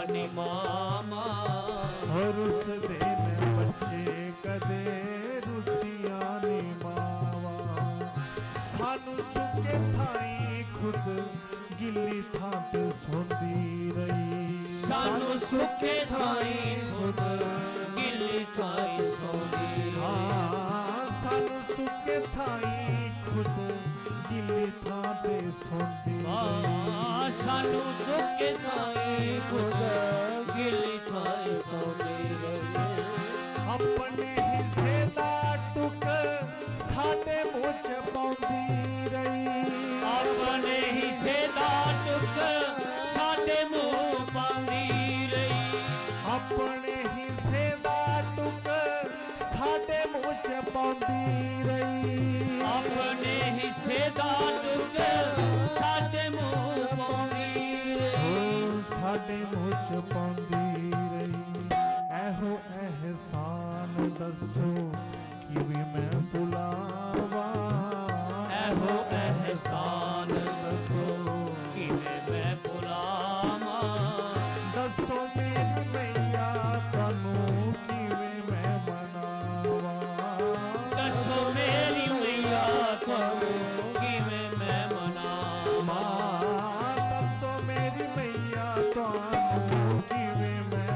ਨਿਮਾਵਾ ਰੁੱਸ ਦੇ ਨੇ ਬੱਚੇ ਕਦੇ ਰੁੱਸੀਆਂ ਨਿਮਾਵਾ ਸਾਨੂੰ ਸੁੱਕੇ ਥਾਈ ਖੁਦ ਗਿੱਲੀ ਥਾਂ ਤੇ ਸੌਂਦੀ ਰਹੀ ਸਾਨੂੰ ਸੁੱਕੇ ਥਾਈ ਖੁਦ ਗਿੱਲੀ ਥਾਈ ਸੌਂਦੀ ਸਾਨੂੰ ਸੁੱਕੇ ਥਾਈ ਖੁਦ ਗਿੱਲੀ ਥਾਂ ਤੇ ਸੌਂਦੀ ਰਹੀ ਸਾਨੂੰ ਸੁੱਕੇ ਥਾਈ ਖੁਦ ਗਿੱਲੀ ਥਾਈ ਸੌਂਦੀ ਰਹੀ ਆਪਣੇ ਹਿੱਸੇ ਦਾ ਟੁਕ ਸਾਡੇ ਮੂੰਹ ਚ ਪਾਉਂਦੀ ਰਹੀ ਆਪਣੇ ਹਿੱਸੇ ਦਾ ਟੁਕ ਸਾਡੇ ਮੂੰਹ ਪਾਉਂਦੀ ਰਹੀ ਆਪਣੇ ਹਿੱਸੇ ਦਾ ਟੁਕ ਸਾਡੇ ਮੂੰਹ ਚ ਪਾਉਂਦੀ ਰਹੀ ਆਪਣੇ ਹਿੱਸੇ ਦਾ ਟੁਕ ਸਾਡੇ ਮੂੰਹ ਪਾਉਂਦੀ ਰਹੀ ਸਾਡੇ ਮੂੰਹ ਚ ਪਾਉਂਦੀ ਰਹੀ ਇਹੋ ਅਹਿਸਾਨ ਦੱਸੋ ਕਿਵੇਂ ਮੈਂ ਭੁਲਾਵਾਂ ਇਹੋ ਅਹਿਸਾਨ ਦੱਸੋ ਕਿਵੇਂ ਮੈਂ ਭੁਲਾਵਾਂ ਦੱਸੋ ਮੇਰੀ ਮਈਆ ਤੁਹਾਨੂੰ ਕਿਵੇਂ ਮੈਂ ਮਨਾਵਾਂ ਦੱਸੋ ਮੇਰੀ ਮਈਆ ਤੁਹਾਨੂੰ ਕਿਵੇਂ ਮੈਂ ਮਨਾਵਾਂ ਦੱਸੋ ਮੇਰੀ ਮਈਆ ਤੁਹਾਨੂੰ ਕਿਵੇਂ ਮੈਂ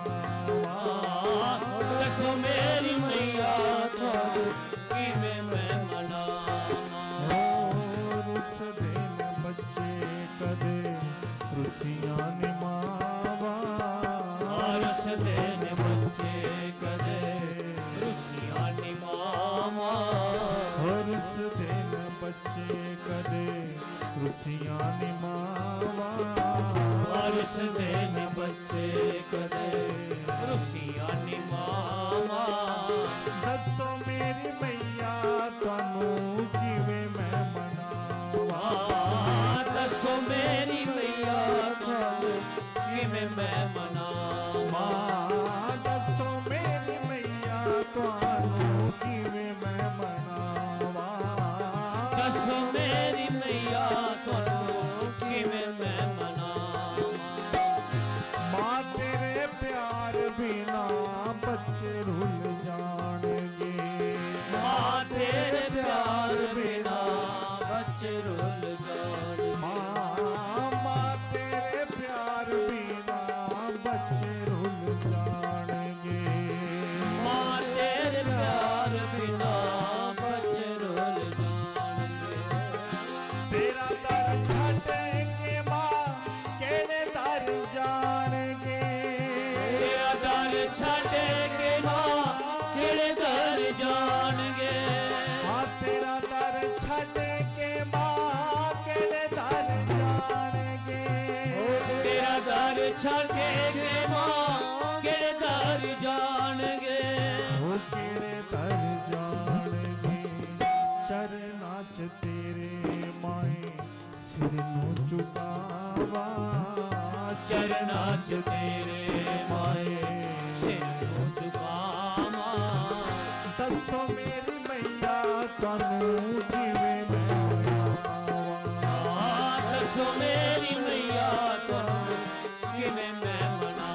ਮਨਾਵਾਂ ਦੱਸੋ ਮੇਰੀ ਮਈਆ ਤੁਹਾਨੂੰ ਕਿਵੇਂ ਮੈਂ ਮਨਾਵਾਂ ਰੁੱਸਦੇ ਨੇ ਬੱਚੇ ਕਦੇ ਰੁੱਸੀਆਂ ਨਿਮਾਵਾ ਰੁੱਸਦੇ ਨੇ ਬੱਚੇ ਕਦੇ ਰੁੱਸੀਆਂ ਨਿਮਾਵਾ ਰੁੱਸਦੇ ਨੇ ਬੱਚੇ ਕਦੇ ਰੁੱਸੀਆਂ ਨਿਮਾਵਾ ਰੁੱਸਦੇ ਨੇ ਬੱਚੇ ਕਦੇ ਰੁੱਸੀਆਂ ਨਿਮਾਵਾ ਦੱਸੋ ਮੇਰੀ ਮਈਆ ਤੁਹਾਨੂੰ ਕਿਵੇਂ ਮੈਂ ਮਨਾਵਾਂ ਦੱਸੋ ਮੇਰੀ ਮਈਆ ਤੁਹਾਨੂੰ ਕਿਵੇਂ ਮੈਂ ਮਨਾਵਾਂ ਦੱਸੋ ਮੇਰੀ ਮਈਆ ਤੁਹਾਨੂੰ ਕਿਵੇਂ ਮੈਂ ਮਨਾਵਾਂ ਦੱਸੋ ਮੇਰੀ ਮਈਆ ਤੁਹਾਨੂੰ ਕਿਵੇਂ ਮੈਂ ਮਨਾਵਾਂ ਮਾਂ ਤੇਰੇ ਪਿਆਰ ਬਿਨਾ ਬੱਚੇ ਰੁੱਲ ਜਾਣਗੇ ਮਾਂ ਤੇਰੇ ਪਿਆਰ ਬਿਨਾ ਬੱਚੇ ਰੁੱਲ ਜਾਣਗੇ ਮਾਂ ਤੇਰੇ ਪਿਆਰ ਬਿਨਾ ਬੱਚੇ ਰੁੱਲ ਜਾਣਗੇ ਮਾਂ ਤੇਰੇ ਪਿਆਰ ਬਿਨਾ ਬੱਚੇ ਰੁੱਲ ਜਾਣਗੇ ਤੇਰਾ ਦਰ ਛੱਡ ਕੇ ਮਾਂ ਕਿਹੜੇ ਦਰ ਜਾਣਗੇ ਤੇਰਾ ਦਰ ਛੱਡ ਕੇ ਮਾਂ ਕਿਹੜੇ ਦਰ ਜਾਣਗੇ ਮਾਂ ਤੇਰਾ ਦਰ ਛੱਡ ਕੇ ਮਾਂ ਕਿਹੜੇ ਦਰ ਜਾਣਗੇ ਤੇਰਾ ਦਰ ਛੱਡ ਕੇ ਮਾਂ ਕਿਹੜੇ ਦਰ ਜਾਣਗੇ ਉਹ ਕਿਹੜੇ ਦਰ ਜਾਣਗੇ ਚਰਨਾਂ ਚ ਤੇਰੇ ਮਾਏ ਸਿਰ ਨੂੰ ਝੁਕਾਵਾ ਚਰਨਾਂ ਚ ਤੇਰੇ ਮਾਏ ਸਿਰ ਨੂੰ ਝੁਕਾਵਾ ਦੱਸੋ ਮੇਰੀ ਮਈਆ ਤੁਹਾਨੂੰ ਕਿਵੇਂ ਮੈਂ ਮਨਾਵਾਂ ਦੱਸੋ ਮੇਰੀ ਮਈਆ ਤੁਹਾਨੂੰ ਕਿਵੇਂ ਮੈਂ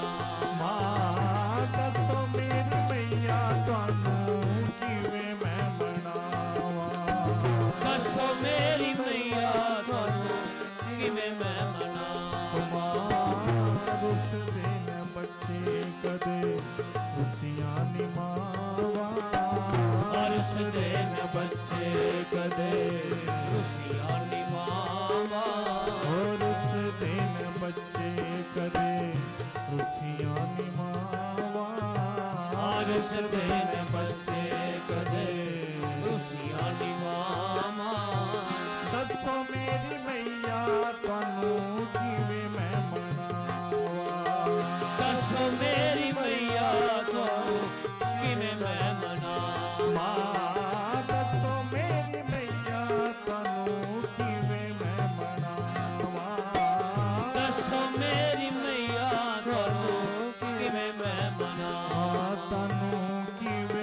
ਮਨਾਵਾਂ ਦੱਸੋ ਮੇਰੀ ਮਈਆ ਤੁਹਾਨੂੰ ਕਿਵੇਂ ਮੈਂ ਮਨਾਵਾਂ ਦੱਸੋ ਮੇਰੀ ਮਈਆ ਤੁਹਾਨੂੰ ਕਿਵੇਂ ਮੈਂ ਮਨਾਵਾਂ ਰੁੱਸਦੇ ਨੇ ਬੱਚੇ ਕਦੇ ਰੁੱਸੀਆਂ ਨਿਮਾਵਾ ਰੁੱਸਦੇ ਨੇ ਬੱਚੇ ਕਦੇ ਰੁੱਸੀਆਂ ਨਿਮਾਵਾ ਰੁੱਸਦੇ ਨੇ ਬੱਚੇ ਕਦੇ ਰੁੱਸੀਆਂ ਨਿਮਾਵਾ ਰੁੱਸਦੇ ਨੇ ਬੱਚੇ ਕਦੇ ਰੁੱਸੀਆਂ ਨਿਮਾਵਾ ਦੱਸੋ ਮੇਰੀ ਮਈਆ ਤੁਹਾਨੂੰ ਕਿਵੇਂ ਮੈਂ ਮਨਾਵਾਂ ਦੱਸੋ ਮੇਰੀ ਮਈਆ ਤੁਹਾਨੂੰ ਕਿਵੇਂ ਮੈਂ ਮਨਾਵਾਂ ਦੱਸੋ ਮੇਰੀ ਮਈਆ ਤੁਹਾਨੂੰ ਕਿਵੇਂ ਮੈਂ ਮਨਾਵਾਂ ਦੱਸੋ ਮੇਰੀ ਮਈਆ ਤੁਹਾਨੂੰ ਕਿਵੇਂ ਮੈਂ ਮਨਾਵਾਂ ਤੁਹਾਨੂੰ ਕਿਵੇਂ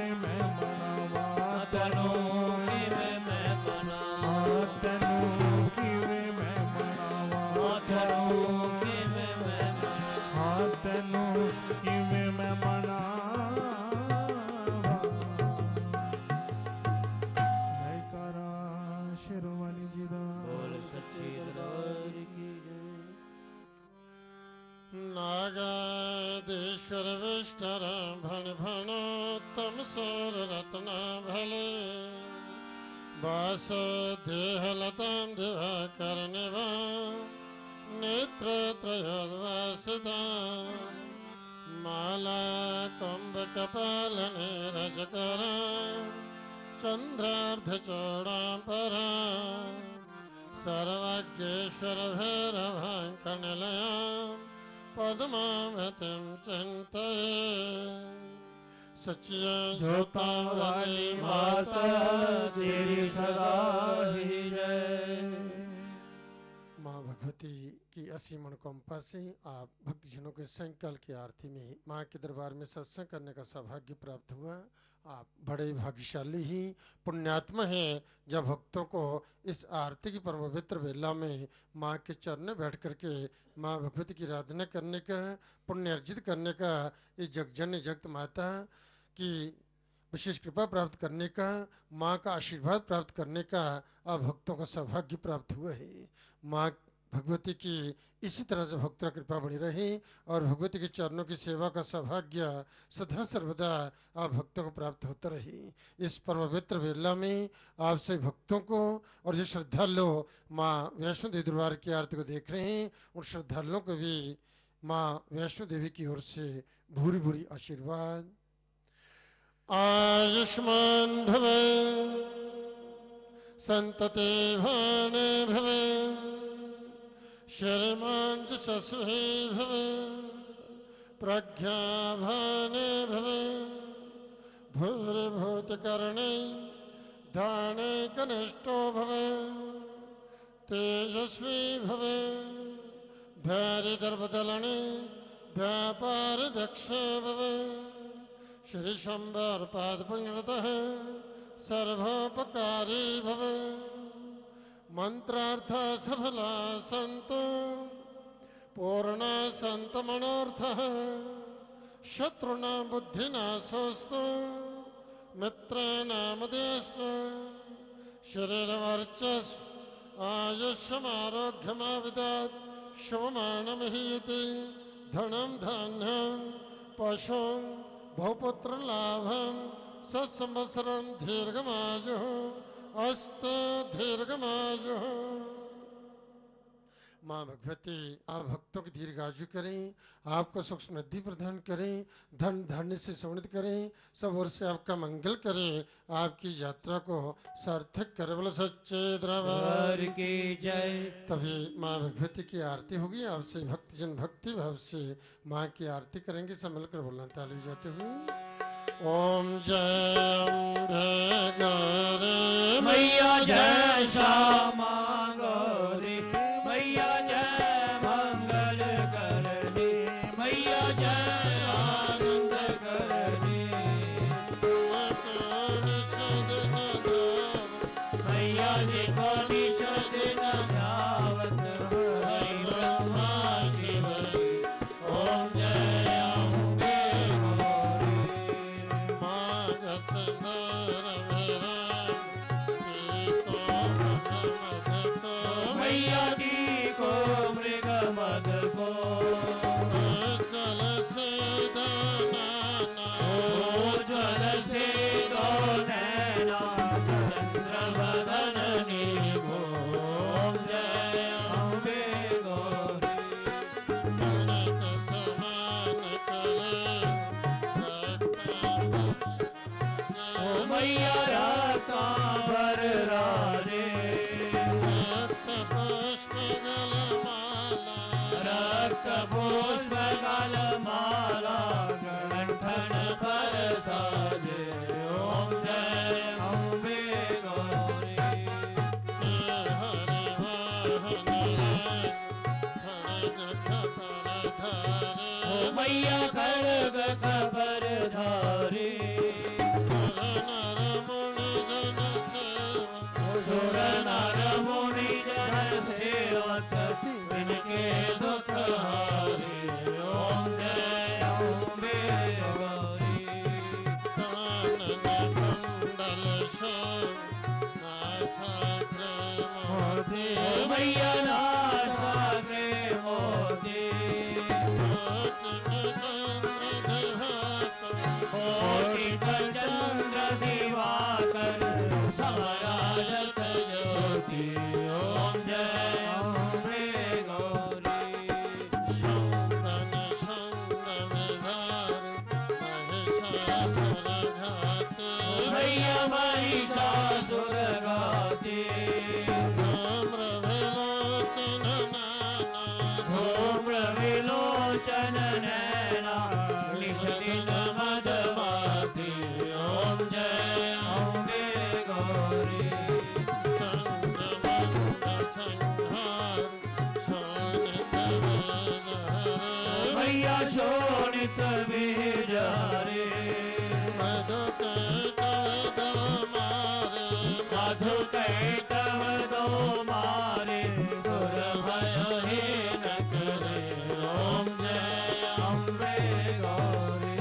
नागादेश्वर विष्णुर भण भणोत्तम सूर रत्न भले वास देह लताम दिवाकर निवा नेत्र त्रयोदवासिता माला कुंभ कपाल नीरज करा चंद्रार्ध चौड़ापरा सर्वज्ञेश्वर भैरवांकनिलया पद्मावतीं चिन्तये सच्चिया ज्योता वाली माता तेरी सदा ही जय। माँ भगवती की असीम अनुकंपा से आप भक्तजनों के संकल्प की आरती में माँ के दरबार में सत्संग करने का सौभाग्य प्राप्त हुआ। आप बड़े भाग्यशाली ही पुण्यात्मा हैं जब भक्तों को इस आरती की परम पवित्र वेला में माँ के चरण बैठ करके माँ भगवती की आराधना करने का पुण्य अर्जित करने का इस जगजननी जगत माता की विशेष कृपा प्राप्त करने का माँ का आशीर्वाद प्राप्त करने का आप भक्तों का सौभाग्य प्राप्त हुआ है। माँ भगवती की इसी तरह से भक्तों की कृपा बनी रहे और भगवती के चरणों की सेवा का सौभाग्य सदा सर्वदा आप भक्तों को प्राप्त होता रहे। इस परम पवित्र वेला में आप सभी भक्तों को और जो श्रद्धालु माँ वैष्णो देवी दरबार की आरती को देख रहे हैं उन श्रद्धालुओं को भी माँ वैष्णो देवी की ओर से भूरी भूरी आशीर्वाद। आयुष्मान भव संतते भाने भव श्रीमान शस्वे भव प्रज्ञाभाने भव भूरिभूतकर्णे दाने कनिष्ठो भव तेजस्वी भव धैर्यदर्पदलने व्यापारदक्ष भव श्री शंबर पाद पुण्यतः सर्वोपकारी भव मंत्रार्थ सफला संतो पूर्ण संत मनोर्थः शत्रुना बुद्धिनाशोस्तु मित्राणामदेस्तु शरीरवर्चस्व आयुष्यमारोग्यमाविदात् शुभमानमहीयते धनं धान्यं पशुं बहुपुत्र लाभं सत्संवत्सरं दीर्घमायुः अस्तु दीर्घमायुः। माँ भगवती आप भक्तों की दीर्घायु करें, आपको सुख समृद्धि प्रदान करें, धन धान्य से समृद्ध करें, सब ओर से आपका मंगल करें, आपकी यात्रा को सार्थक करे। बोलो सच्चे दरबार की जय। तभी माँ भगवती की आरती होगी। आपसे भक्तजन भक्ति भाव से माँ की आरती करेंगे। सब मिलकर बोलना ताली जाते हुए ओम जय अम्बे गौरी मैया जय श्यामा गौरी मैया जय मंगल करनी मैया जय आनंद करनी मैया जी को निषद न ध्यावत हरि ब्रह्मा शिव ओम जय अम्बे गौरी मैया जी को मृग मद को ज्वल से दो नैना चंद्र बदन निभो ओम जय अम्बे गौरी ओ मैया राता भर राजे रक्त पुष्प गल माला कंठन पर साजे ओम जय अम्बे गौरी ओ मैया खड़ग खबर धारी सुर नर मुनि जन सेवक इनके दुख हारे ओम जय अम्बे गौरी मैया नाथ मोदी महिषासुर गाते धूम्र विलोचन नैना निज दिन मदमाती ओम जय अम्बे गौरी मैया शोणित बीज रे मधु कैटव दो मारे दुर भय हे न करे ओम जय अम्बे गौरी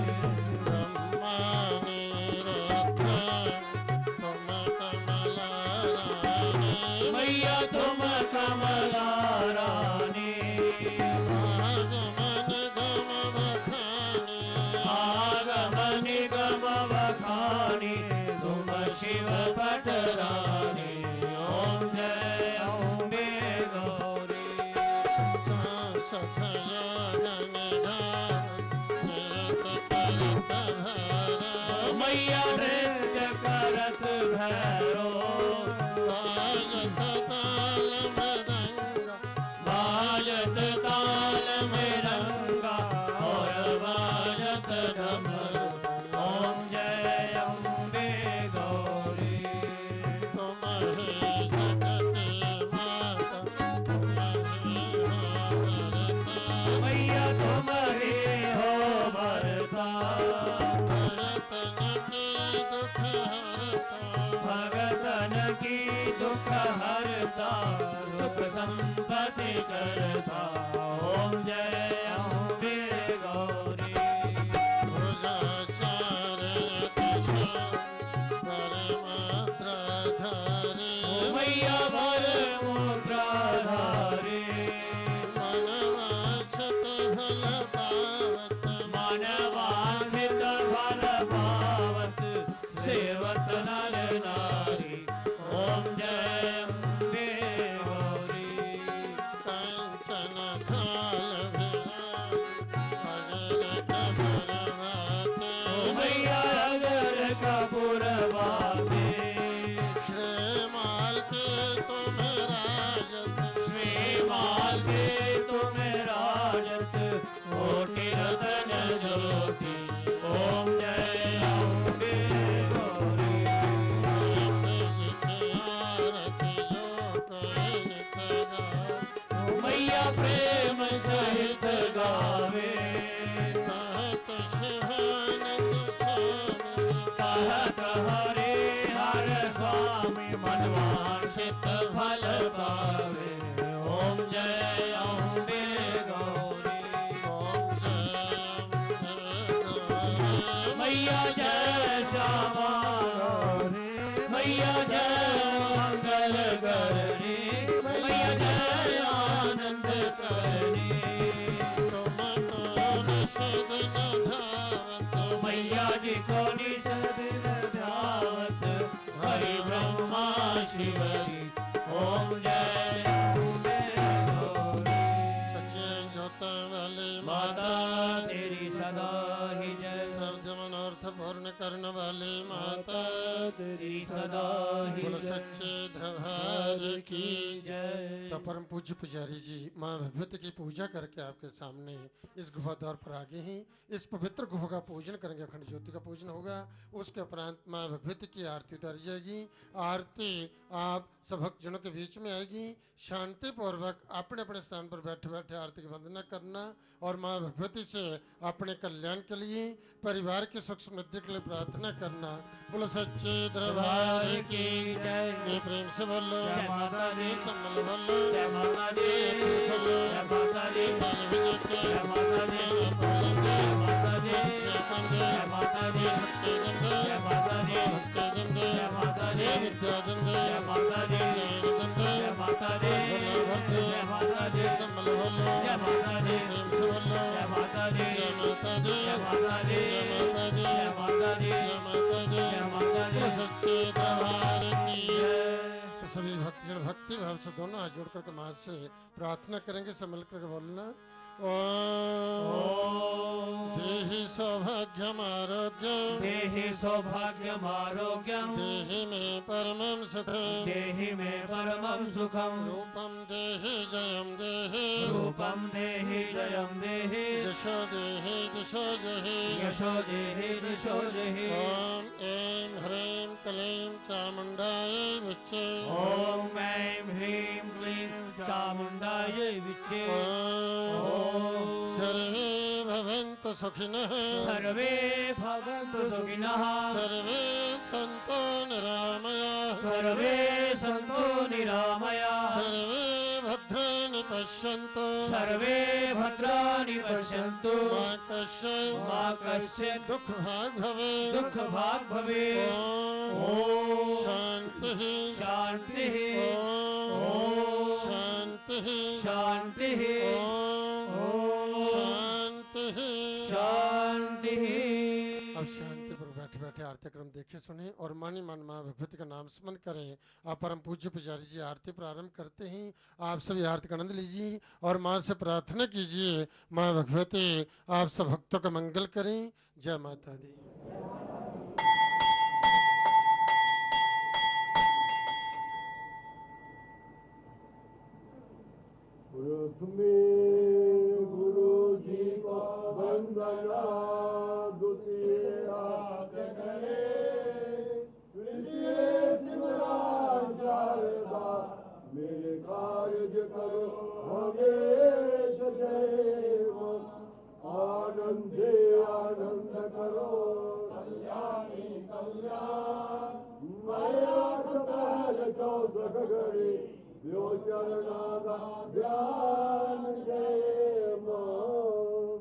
मैया तुम कमला रानी आगमन गम बखानी तुम शिव पटरानी ओम जय अम्बे गौरी मैया नृत्य करत भैरो बाजत ताल मृदंगा और बाजत डमरू ओम जय अम्बे गौरी मैया तुम ही हो भरता भगतन की दुख हरता सुख संपत्ति करता ओम जय अम्बे गौरी मैया भर मुद्राधारी मानवान्वित फल पावत सेवत नर नारी ओम जय अम्बे गौरी मैया अगर कपूर बाते श्रीमाल के तुम राजत कोटि रतन ज्योति ओम जय अम्बे गौरी मैया प्रेम सहित गावे कहत हरे हर स्वामी मनवांछित फल पावे ओम जय अम्बे गौरी मैया जय श्यामा गौरी मैया जय मंगल करनी मैया जय आनंद करनी मैया जी को निषद ध्यावत हरि ब्रह्मा शिवरी ओम जय अम्बे गौरी सच्चे ज्योति वाली माता तेरी सदा ही जय सर्व मनोरथ पूर्ण करने वाली माता तेरी सदा ही बोलो जय सच्चे दरबार की जय तो परम पूज्य पुजारी जी माँ भगवती की पूजा करके आपके सामने इस गुफा द्वार पर आगे हैं। इस पवित्र गुफा का पूजन करेंगे, अखंड ज्योति का पूजन होगा। उसके उपरांत माँ भगवती की आरती उतारी जाएगी। आरती आप सब भक्तजनों के बीच में आएगी। शांति पूर्वक अपने अपने स्थान पर बैठे बैठे आरती की वंदना करना और माँ भगवती से अपने कल्याण के लिए, परिवार की सुख समृद्धि के लिए प्रार्थना करना। बोलो सच्चे दरबार की जय ये प्रेम से बोलो जय माता दी सम्मल बोलो जय माता दी बोलो जय माता दी जय माता दी जय माता दी जय माता दी जय माता दी जय माता दी जय माता दी जय माता दी जय माता दी सम्मल बोलो जय माता दी प्रेम से बोलो जय माता दी जय माता दी जय माता दी जय माता दी जय माता दी जय माता दी जय माता दी सच्चे दरबार की जय। तो सभी भक्तजन भक्ति भाव से दोनों हाथ जोड़ करके माँ से प्रार्थना करेंगे। सब मिलकर बोलना ओम देहि सौभाग्य सौभाग्यमारोग्यम् देहि सौभाग्यमारोग्यम् देहि मे परमं सुखम् देहि मे परमं सुखम् रूपं देहि जयं देहि रूपं देहि जयं देहि यशो देहि दिशो देहि यशो देहि दिशो देहि ॐ ऐं ह्रीं क्लीं चामुण्डायै विच्चे ॐ ऐं ह्रीं क्लीं चामुण्डायै विच्चे ॐ सर्वे भवन्तु सुखिनः सर्वे भवन्तु सुखिनः सर्वे सन्तु निरामयाः सर्वे सन्तु निरामयाः सर्वे भद्राणि पश्यन्तु सर्वे भद्राणि पश्यन्तु मा कश्चित् दुःखभाग् भवेत् दुःखभाग् भवेत् ॐ शान्तिः शान्तिः ॐ शान्तिः शान्तिः शांति शान्तिः। अब शांति पर बैठे बैठे आरती क्रम देखे सुने और मानी मन माँ भगवती का नाम स्मरण करें। आप परम पूज्य पुजारी जी आरती प्रारंभ करते हैं। आप सभी आरती का आनंद लीजिए और माँ से प्रार्थना कीजिए, माँ भगवती आप सब भक्तों का मंगल करें। जय माता दी। गुरु जी को वंदना दूसरा करे मेरे कार्य करो हमेश जैव आनंदे आनंद करो कल्याणी कल्याण माया कपाल चौसठ घड़ी यो चरणादा ध्यान जय मान।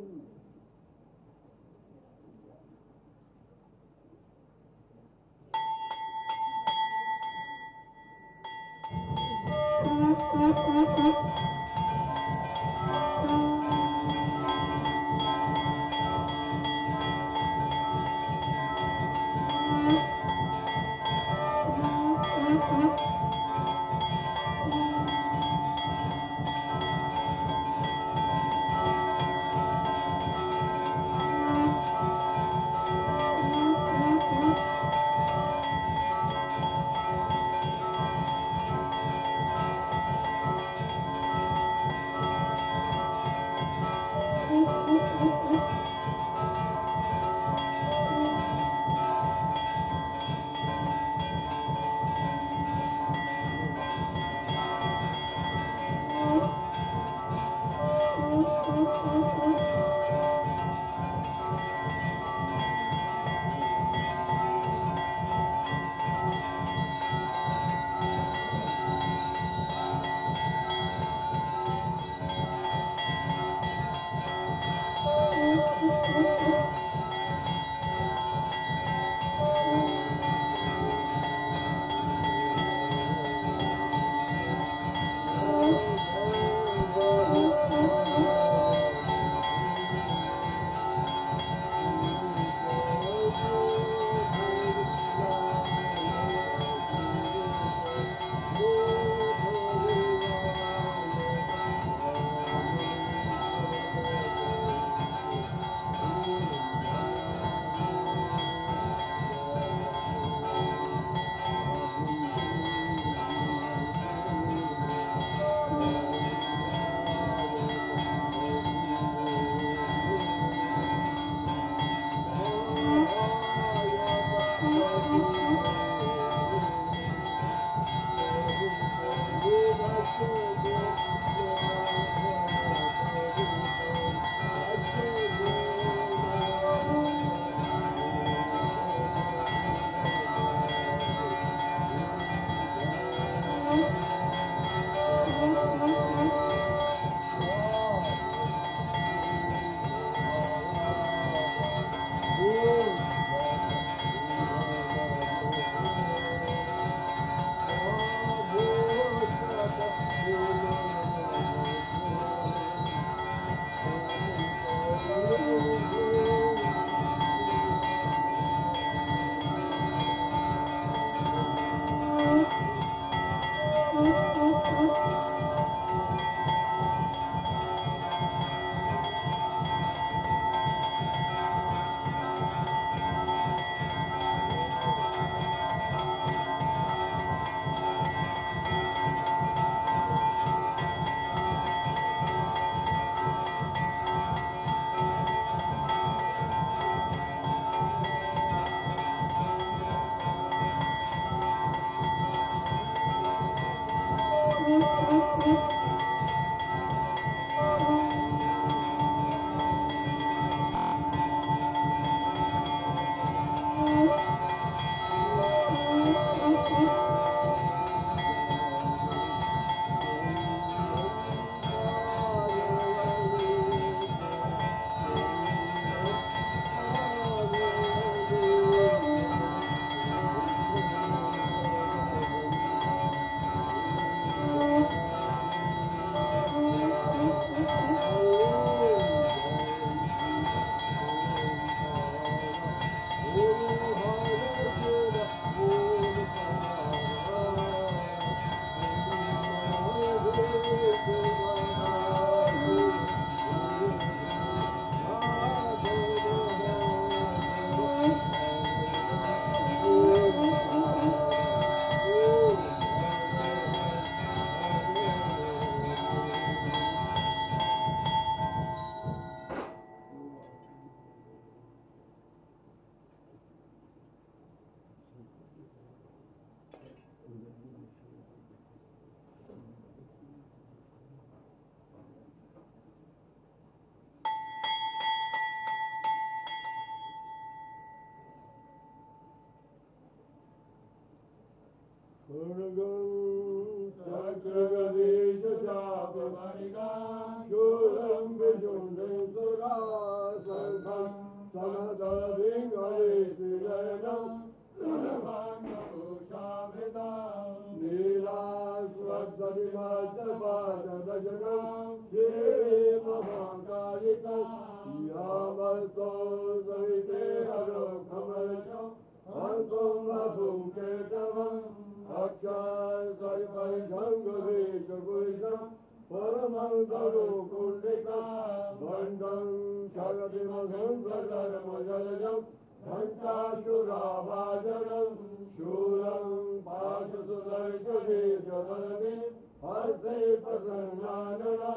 हस्तो सविते हरो कमलशो हन्तुं मधुं केतवम् अक्षय सर्वै शङ्गवीचकुलिशम् परमं तरो कुण्डिकम् दण्डं शरदिमसंसधर्मजलजम् घण्टाशुराभाजनम् शूलं पाशुसुदर्शनीजलमि हस्ते प्रसन्नानना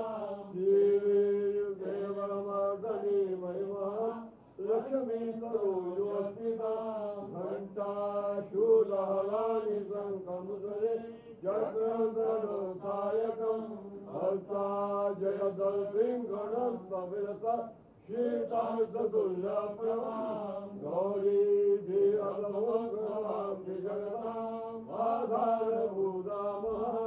श्रीवीर्देवमर्दनी महिमः लक्ष्मी सरोजोऽस्मिता घण्टाशूलहलानि शङ्खमुसरे चक्रधरोसायकम् हस्ता जयदल्पिङ्गणं सविरसा शीतासतुल्यप्रभां गौरी धीरसमग्रहां जगताम् आधारभूतामः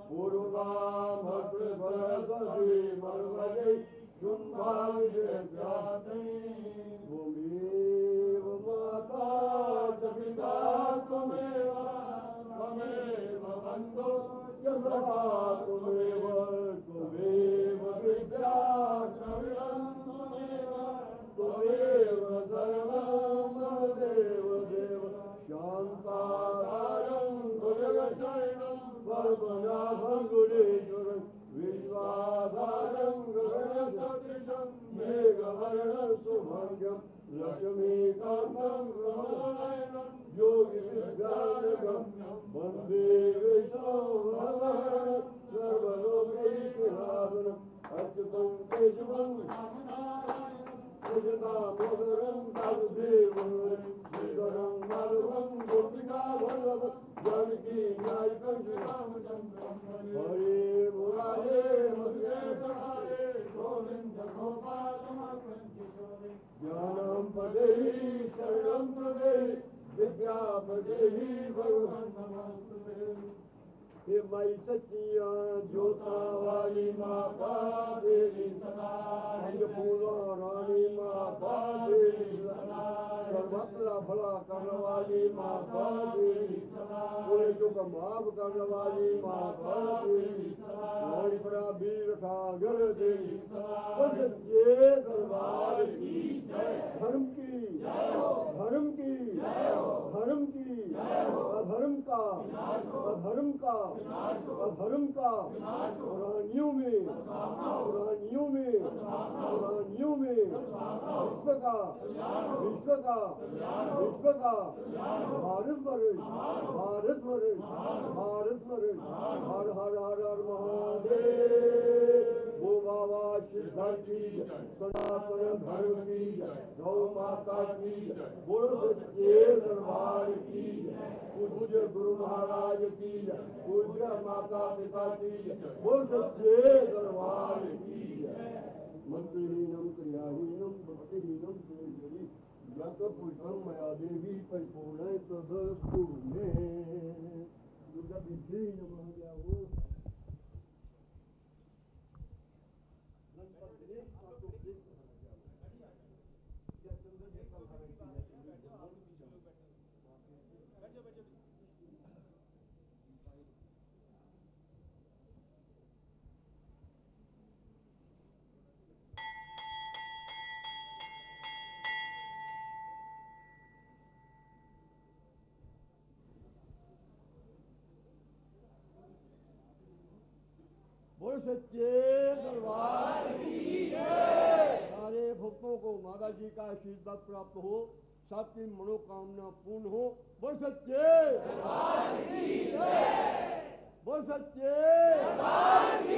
पूर्वामत्रिपरसती मर्मजे शुम्भाभिषेक्याति भूमिव माता च पिता त्वमेव त्वमेव बन्धो च सखा त्वमेव त्वमेव विद्या त्वमेव सर्वं देव देव शान्ताकारं भुजगशयनं पद्मनाभं गुणेश्वरं विश्वाधारं गगनसदृशं मेघवर्णं शुभङ्गं लक्ष्मीकान्तं कमलनयनं योगिविद्यानगम्यं वन्दे विष्णुं सर्वलोकैकनाथम् अच्युतं केशवं कृष्णामोदरं दासुदेवं श्रीधरं माधवं गोपिकावल्लभं जानकी नायकं श्रीरामचन्द्रं हरे मुरारे मधुरे गोविन्द गोपालमकञ्चितोरे ज्ञानं पदेहि शरणं प्रदेहि विद्या पदेहि भगवन् नमोस्तुते हे माई सच्चिया ज्योता वाली माता तेरी सदा फूला रानी माता तेरी सदा सर्वत्र भला करने वाली माता तेरी सदा गुनाहों को माफ करने वाली माता तेरी सदा लौड़ी परा वीर सागर तेरी सदा सच्चे दरबार की जय धर्म की जय हो धर्म की जय हो धर्म की जय हो अधर्म का अधर्म का अधर्म का पुरानियों में विश्व का भारत वर्ष हर हर हर हर महादेव वो बाबा सिद्धार्थ की सनातन धर्म की गौ माता की बोलो सच्चे दरबार की पूज्य गुरु महाराज की पूज्य माता पिता की बोल सच्चे दरबार की मंत्रहीनम क्रियाहीनम भक्तिहीनम सुरेश्वरी यत पुष्पम मया देवी परिपूर्ण तदस्तु मे दुर्गा विधि नमः गया वो बोल सच्चे दरबार की जय। सारे भक्तों को माता जी का आशीर्वाद प्राप्त हो, सबकी मनोकामना पूर्ण हो। बोल सच्चे दरबार की जय। बोल सच्चे दरबार की